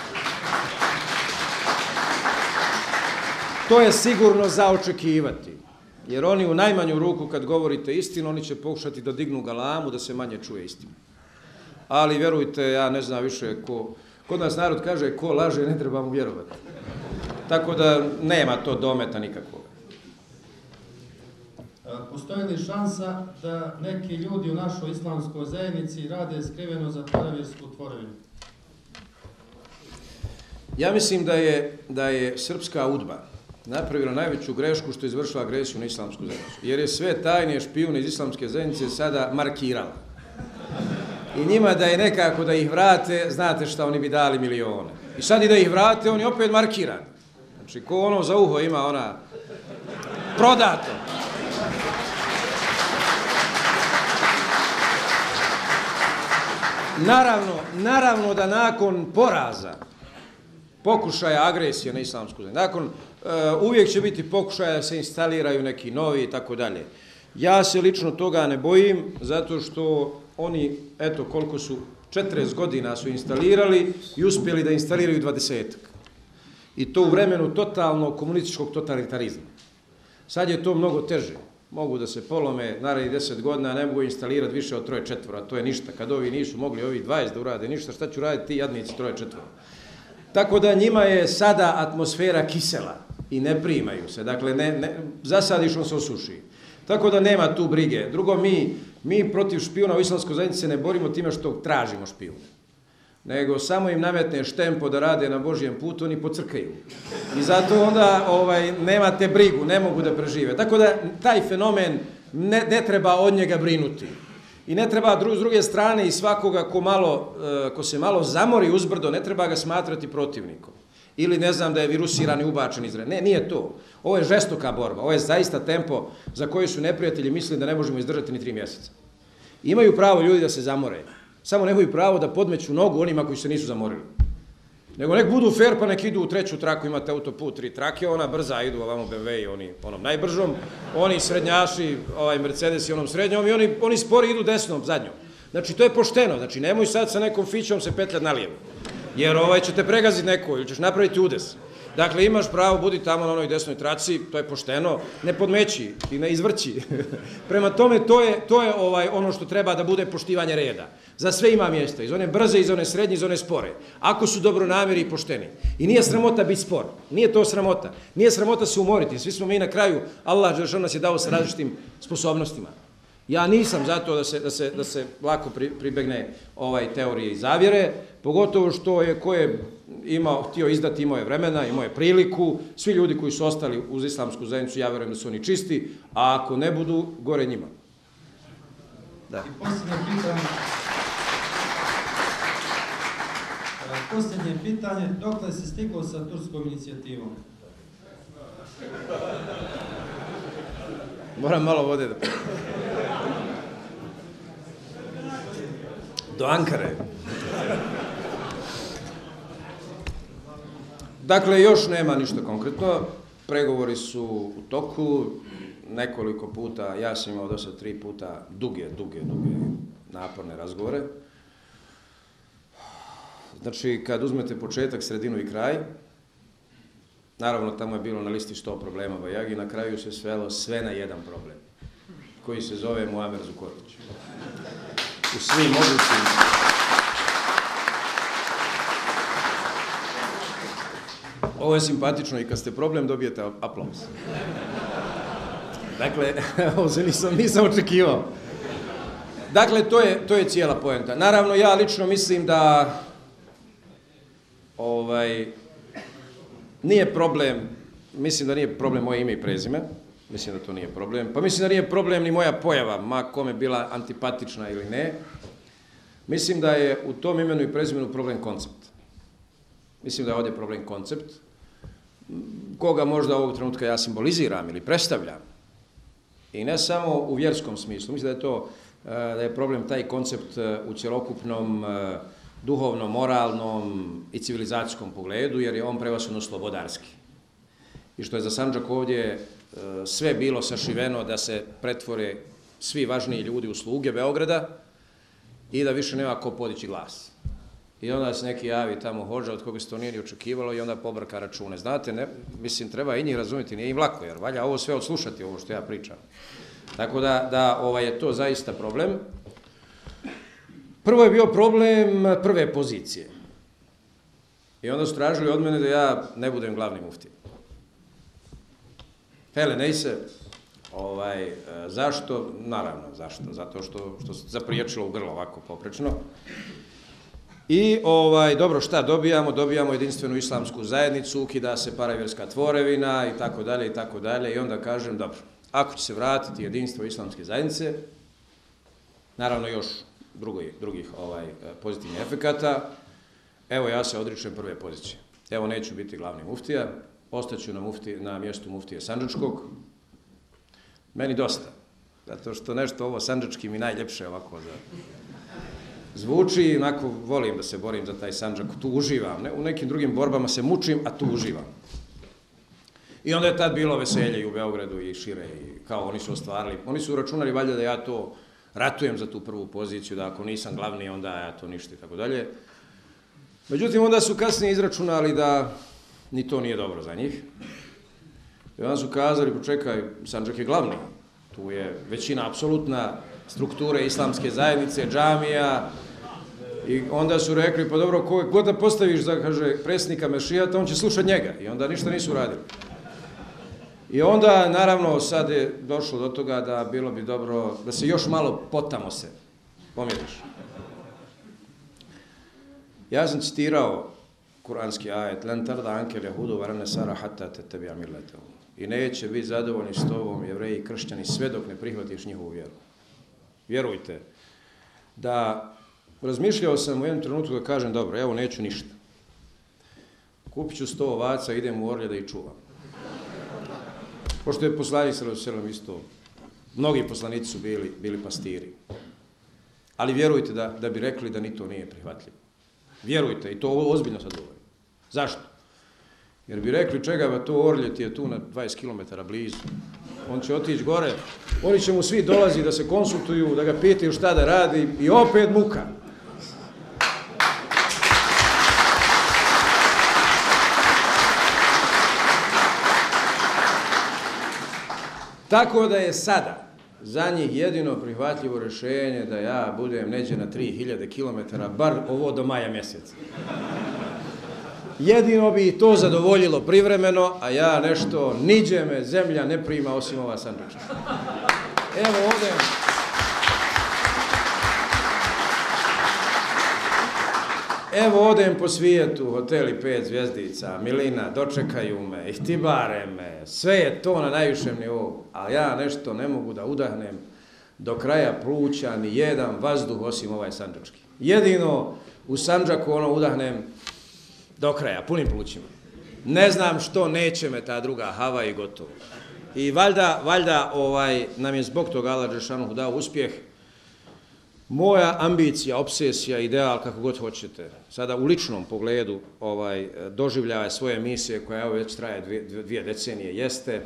To je sigurno za očekivati, jer oni u najmanju ruku kad govorite istinu, oni će pokušati da dignu galamu, da se manje čuje istina. Ali vjerujte, ja ne znam više ko... Kod nas narod kaže, ko laže, ne treba mu vjerovati. Tako da nema to dometa nikakvog. Postoji li šansa da neki ljudi u našoj islamskoj zajednici rade skriveno za terorijsku tvorevinu? Ja mislim da je, da je srpska udba napravila najveću grešku što je izvršila agresiju na islamsku zajednicu. Jer je sve tajne špijune iz islamske zajednice sada markirala. I njima da je nekako da ih vrate, znate šta, oni bi dali milione. I sad i da ih vrate, oni opet markirani. Znači, ko ono za uho ima ona prodato. Naravno, naravno da nakon poraza, pokušaja agresije na islamsku zajednicu, nakon, uh, uvijek će biti pokušaja da se instaliraju neki novi i tako dalje. Ja se lično toga ne bojim, zato što oni, eto koliko su, četrdeset godina su instalirali i uspjeli da instaliraju dvadesetak. I to u vremenu totalnog komunističkog totalitarizma. Sad je to mnogo teže. Mogu da se polome, narednih deset godina, ne mogu instalirati više od troje četvora, to je ništa. Kad ovi nisu mogli, ovi dvadeset da urade ništa, šta ću raditi ti jadnici troje četvora? Tako da njima je sada atmosfera kisela i ne primaju se. Dakle, ne, ne, zasadiš, on se osuši. Tako da nema tu brige. Drugo, mi, mi protiv špijuna u islamskoj zajednici se ne borimo time što tražimo špijune. Nego samo im nametne štempo da rade na Božjem putu, oni pocrkaju. I zato onda ovaj, nemate brigu, ne mogu da prežive. Tako da taj fenomen ne, ne treba od njega brinuti. I ne treba dru, s druge strane i svakoga ko, malo, ko se malo zamori uzbrdo, ne treba ga smatrati protivnikom. Ili ne znam da je virusiran i ubačen iz reda. Ne, nije to. Ovo je žestoka borba. Ovo je zaista tempo za koji su neprijatelji mislili da ne možemo izdržati ni tri mjeseca. Imaju pravo ljudi da se zamore. Samo nemaju pravo da podmeću nogu onima koji se nisu zamorili. Nego nek budu fair pa nek idu u treću traku, imate autoput, tri trake, ona brza, idu ovamo be em ve i oni onom najbržom, oni srednjaši, ovaj Mercedes i onom srednjom i oni, oni spori idu desnom, zadnjom. Znači to je pošteno, znači nemoj sad sa nekom fićom se petljati na lijevo. Jer ovaj će te pregaziti neko ili ćeš napraviti udes. Dakle, imaš pravo, budi tamo na onoj desnoj traci, to je pošteno, ne podmeći i ne izvrći. Prema tome, to je, to je ovaj ono što treba da bude poštivanje reda. Za sve ima mjesta, iz one brze, iz one srednje, iz one spore. Ako su dobronamjeri i pošteni. I nije sramota biti spor, nije to sramota. Nije sramota se umoriti, svi smo mi na kraju, Allah dželešanu nas je dao sa različitim sposobnostima. Ja nisam zato da se, da se, da se lako pri, pribegne ovaj teorije i zavjere, pogotovo što je ko je imao, htio izdati, imao je vremena, imao je priliku, svi ljudi koji su ostali uz islamsku zajednicu, ja vjerujem da su oni čisti, a ako ne budu, gore njima. Da. I posljednje pitanje, posljednje pitanje, dokle se stiglo sa turskom inicijativom? Moram malo vode da pijem. Do Ankare. Dakle, još nema ništa konkretno. Pregovori su u toku. nekoliko puta, ja sam imao do sad tri puta duge, duge, duge naporne razgovore. Znači, kad uzmete početak, sredinu i kraj, naravno tamo je bilo na listi sto problema Bajagi, na kraju se svelo sve na jedan problem, koji se zove Muamer Zukorlić. U svim mogućim... Ovo je simpatično i kad ste problem dobijete aplauz. Dakle, ovo se nisam, nisam očekivao. Dakle, to je, to je cijela poenta. Naravno, ja lično mislim da ovaj, nije problem, mislim da nije problem moje ime i prezime, mislim da to nije problem, pa mislim da nije problem ni moja pojava, ma kome bila antipatična ili ne. Mislim da je u tom imenu i prezimenu problem koncept. Mislim da je ovdje problem koncept, koga možda ovog trenutka ja simboliziram ili predstavljam. I ne samo u vjerskom smislu, mislim da je to, da je problem taj koncept u cjelokupnom duhovnom, moralnom i civilizacijskom pogledu, jer je on prevashodno slobodarski. I što je za Sandžak ovdje sve bilo sašiveno da se pretvore svi važniji ljudi u sluge Beograda i da više nema ko podići glas. I onda se neki javi tamo hođa od koga se to nije ni očekivalo i onda pobrka račune. Znate, ne, mislim, treba i njih razumjeti, nije im lako, jer valja ovo sve odslušati, ovo što ja pričam. Tako da, da ovaj, je to zaista problem. Prvo je bio problem prve pozicije. I onda su tražili od mene da ja ne budem glavni muftija. Hele, nej se, ovaj, zašto? Naravno, zašto? Zato što, što se zapriječilo u grlo ovako poprečno. I, ovaj, dobro, šta dobijamo? Dobijamo jedinstvenu islamsku zajednicu, ukida se paravjerska tvorevina i tako dalje i tako dalje. I onda kažem, dobro, ako će se vratiti jedinstvo islamske zajednice, naravno još drugih, drugih ovaj, pozitivnih efekata, evo ja se odričem prve pozicije. Evo neću biti glavni muftija, ostaću na, mufti, na mjestu muftije Sandžačkog. Meni dosta, zato što nešto ovo sandžački mi najljepše ovako za... zvuči, onako volim da se borim za taj Sandžak, tu uživam. Ne, u nekim drugim borbama se mučim, a tu uživam. I onda je tad bilo veselje i u Beogradu i šire, i kao oni su ostvarili, oni su uračunali valjda da ja to ratujem za tu prvu poziciju, da ako nisam glavni, onda ja to ništa i tako dalje. Međutim, onda su kasnije izračunali da ni to nije dobro za njih. I onda su kazali, počekaj, Sandžak je glavni. Tu je većina apsolutna strukture islamske zajednice, džamija. I onda su rekli, pa dobro, kog god da postaviš za, kaže, predsjednika Mešijata, on će slušati njega. I onda ništa nisu radili. I onda, naravno, sad je došlo do toga da bilo bi dobro da se još malo potamo se pomiriš. Ja sam citirao kuranski ajet, len tarda anke lehudu varane sara hatta te tebi amirletevu. I neće biti zadovoljni s tobom jevreji i kršćani sve dok ne prihvatiš njihovu vjeru. Vjerujte, da razmišljao sam u jednom trenutku da kažem, dobro, evo neću ništa. Kupit ću sto ovaca, idem u Orlje da ih čuvam. Pošto je poslanik sallallahu alejhi ve sellem isto, mnogi poslanici su bili, bili pastiri. Ali vjerujte da, da bi rekli da ni to nije prihvatljivo. Vjerujte, i to ozbiljno sad govorim. Zašto? Jer bi rekli, čega ba to Orlje ti je tu na dvadeset kilometara blizu. On će otići gore, oni će mu svi dolazi da se konsultuju, da ga pitaju šta da radi i opet muka. Tako da je sada za njih jedino prihvatljivo rješenje da ja budem neđe na tri hiljade kilometara, bar ovo do maja mjeseca. Jedino bi to zadovoljilo privremeno, a ja nešto, niđe me zemlja ne prima osim ova Sandžačka. Evo ovdje... Evo odem po svijetu, hoteli pet zvjezdica, milina, dočekaju me, ihtibare me, sve je to na najvišem nivou, ali ja nešto ne mogu da udahnem do kraja pluća ni jedan vazduh osim ovaj sandžački. Jedino u Sandžaku ono udahnem do kraja, punim plućima. Ne znam što neće me ta druga hava i gotovo. I valjda, valjda ovaj, nam je zbog toga Allah Đelešanu dao uspjeh. Moja ambicija, obsesija, ideal, kako god hoćete, sada u ličnom pogledu ovaj, doživljava svoje misije koja evo već traje dvije, dvije decenije, jeste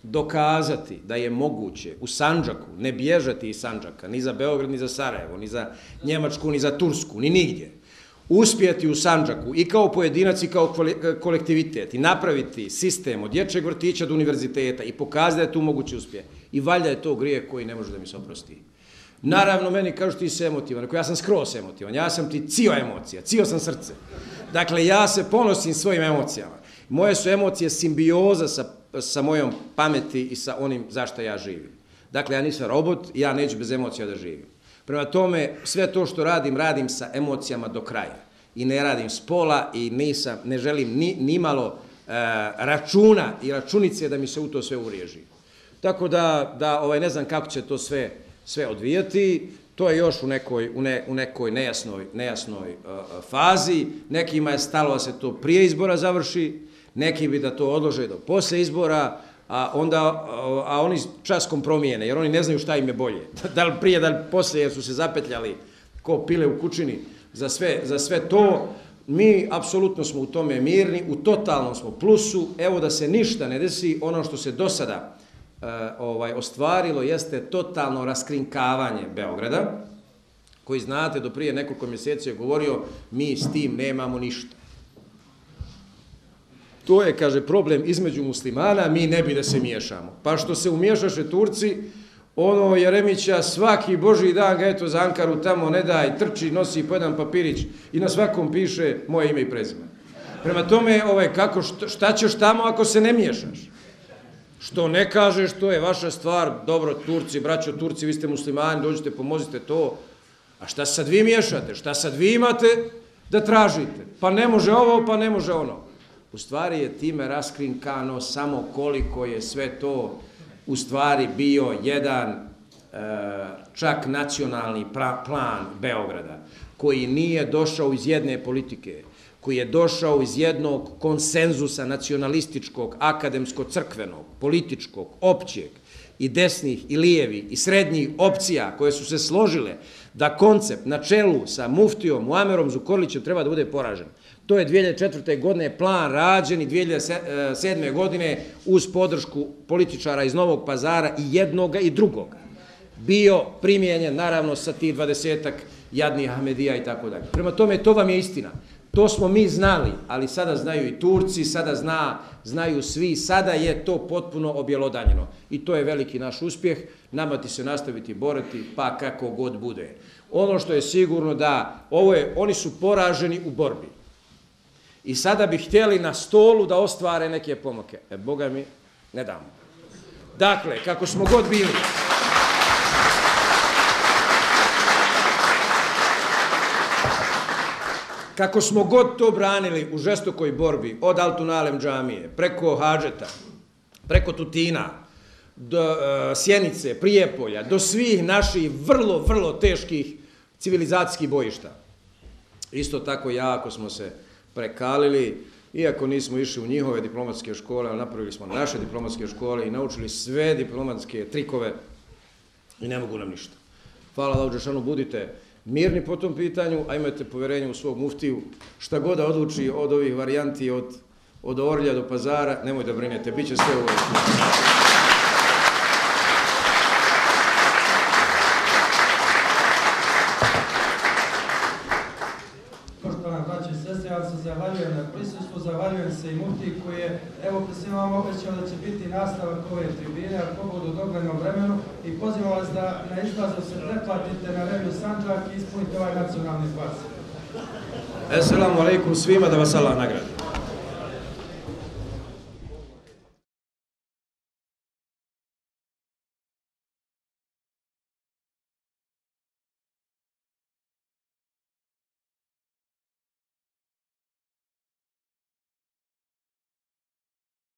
dokazati da je moguće u Sandžaku ne bježati iz Sandžaka, ni za Beograd, ni za Sarajevo, ni za Njemačku, ni za Tursku, ni nigdje, uspjeti u Sandžaku i kao pojedinac i kao kolektivitet i napraviti sistem od dječjeg vrtića do univerziteta i pokazati da je tu moguće uspjeh. I valjda je to grijeh koji ne može da mi se oprosti. Naravno, meni kažu ti se emotivan, ja sam skroz emotivan, ja sam ti cio emocija, cio sam srce. Dakle, ja se ponosim svojim emocijama. Moje su emocije simbioza sa, sa mojom pameti i sa onim zašto ja živim. Dakle, ja nisam robot, ja neću bez emocija da živim. Prema tome, sve to što radim, radim sa emocijama do kraja. I ne radim s pola i nisam, ne želim ni, ni malo e, računa i računice da mi se u to sve uvriježi. Tako da, da ovaj, ne znam kako će to sve, sve odvijati. To je još u nekoj, u ne, u nekoj nejasnoj, nejasnoj uh, fazi. Nekima je stalo da se to prije izbora završi, neki bi da to odlože do posle izbora, a onda uh, a oni časkom promijene, jer oni ne znaju šta im je bolje. Da li prije, da li posle, jer su se zapetljali ko pile u kućini za sve, za sve to. Mi apsolutno smo u tome mirni, u totalnom smo plusu. Evo da se ništa ne desi, ono što se do sada Uh, ovaj, ostvarilo jeste totalno raskrinkavanje Beograda, koji znate do prije nekoliko mjeseci je govorio mi s tim nemamo ništa. To je, kaže, problem između muslimana, mi ne bi da se miješamo. Pa što se umiješaše Turci, ono Jeremića svaki božji dan ga eto za Ankaru tamo ne daj, trči, nosi po jedan papirić i na svakom piše moje ime i prezime. Prema tome, ovaj, kako, šta ćeš tamo ako se ne miješaš? Što ne kažeš, to je vaša stvar, dobro, Turci, braćo Turci, vi ste muslimani, dođite, pomozite to. A šta sad vi miješate? Šta sad vi imate da tražite? Pa ne može ovo, pa ne može ono. U stvari je time raskrinkano samo koliko je sve to u stvari bio jedan e, čak nacionalni pra, plan Beograda, koji nije došao iz jedne politike, koji je došao iz jednog konsenzusa nacionalističkog, akademsko-crkvenog, političkog, općeg i desnih i lijevi i srednjih opcija koje su se složile da koncept na čelu sa muftijom Muamerom Zukorlićem treba da bude poražen. To je dvije hiljade četvrte. godine plan rađen i dvije hiljade sedme. godine uz podršku političara iz Novog Pazara i jednoga i drugoga. Bio primijenjen naravno sa tih dvadesetak jadnih Ahmedija i tako dalje. Prema tome, to vam je istina. To smo mi znali, ali sada znaju i Turci, sada zna, znaju svi, sada je to potpuno objelodanjeno. I to je veliki naš uspjeh, nama ti se nastaviti boriti, pa kako god bude. Ono što je sigurno da ovo je, oni su poraženi u borbi. I sada bi htjeli na stolu da ostvare neke pomake. E, Boga mi, ne damo. Dakle, kako smo god bili... Kako smo god to branili u žestokoj borbi, od Altunalem džamije, preko Hadžeta, preko Tutina, do uh, Sjenice, Prijepolja, do svih naših vrlo, vrlo teških civilizacijskih bojišta. Isto tako jako smo se prekalili, iako nismo išli u njihove diplomatske škole, ali napravili smo naše diplomatske škole i naučili sve diplomatske trikove i ne mogu nam ništa. Hvala Allahu dželešanu, budite mirni po tom pitanju, a imate povjerenje u svog muftiju, šta god da odluči od ovih varijanti, od, od Orlja do Pazara, nemoj da brinete, bit će sve u redu. Poštovana braća i sestre, ja se zahvaljujem na prisustvu, zahvaljujem se i muftiji koji je, evo pre svima vam obećao da će biti nastavak ove tribine, a pogodu u doglednom vremenu, i pozivam vas da na izlazu se pretplatite na Reviju Sandžak i ispunite ovaj nacionalni pas. Esselamu alaikum svima, da vas Allah nagradi.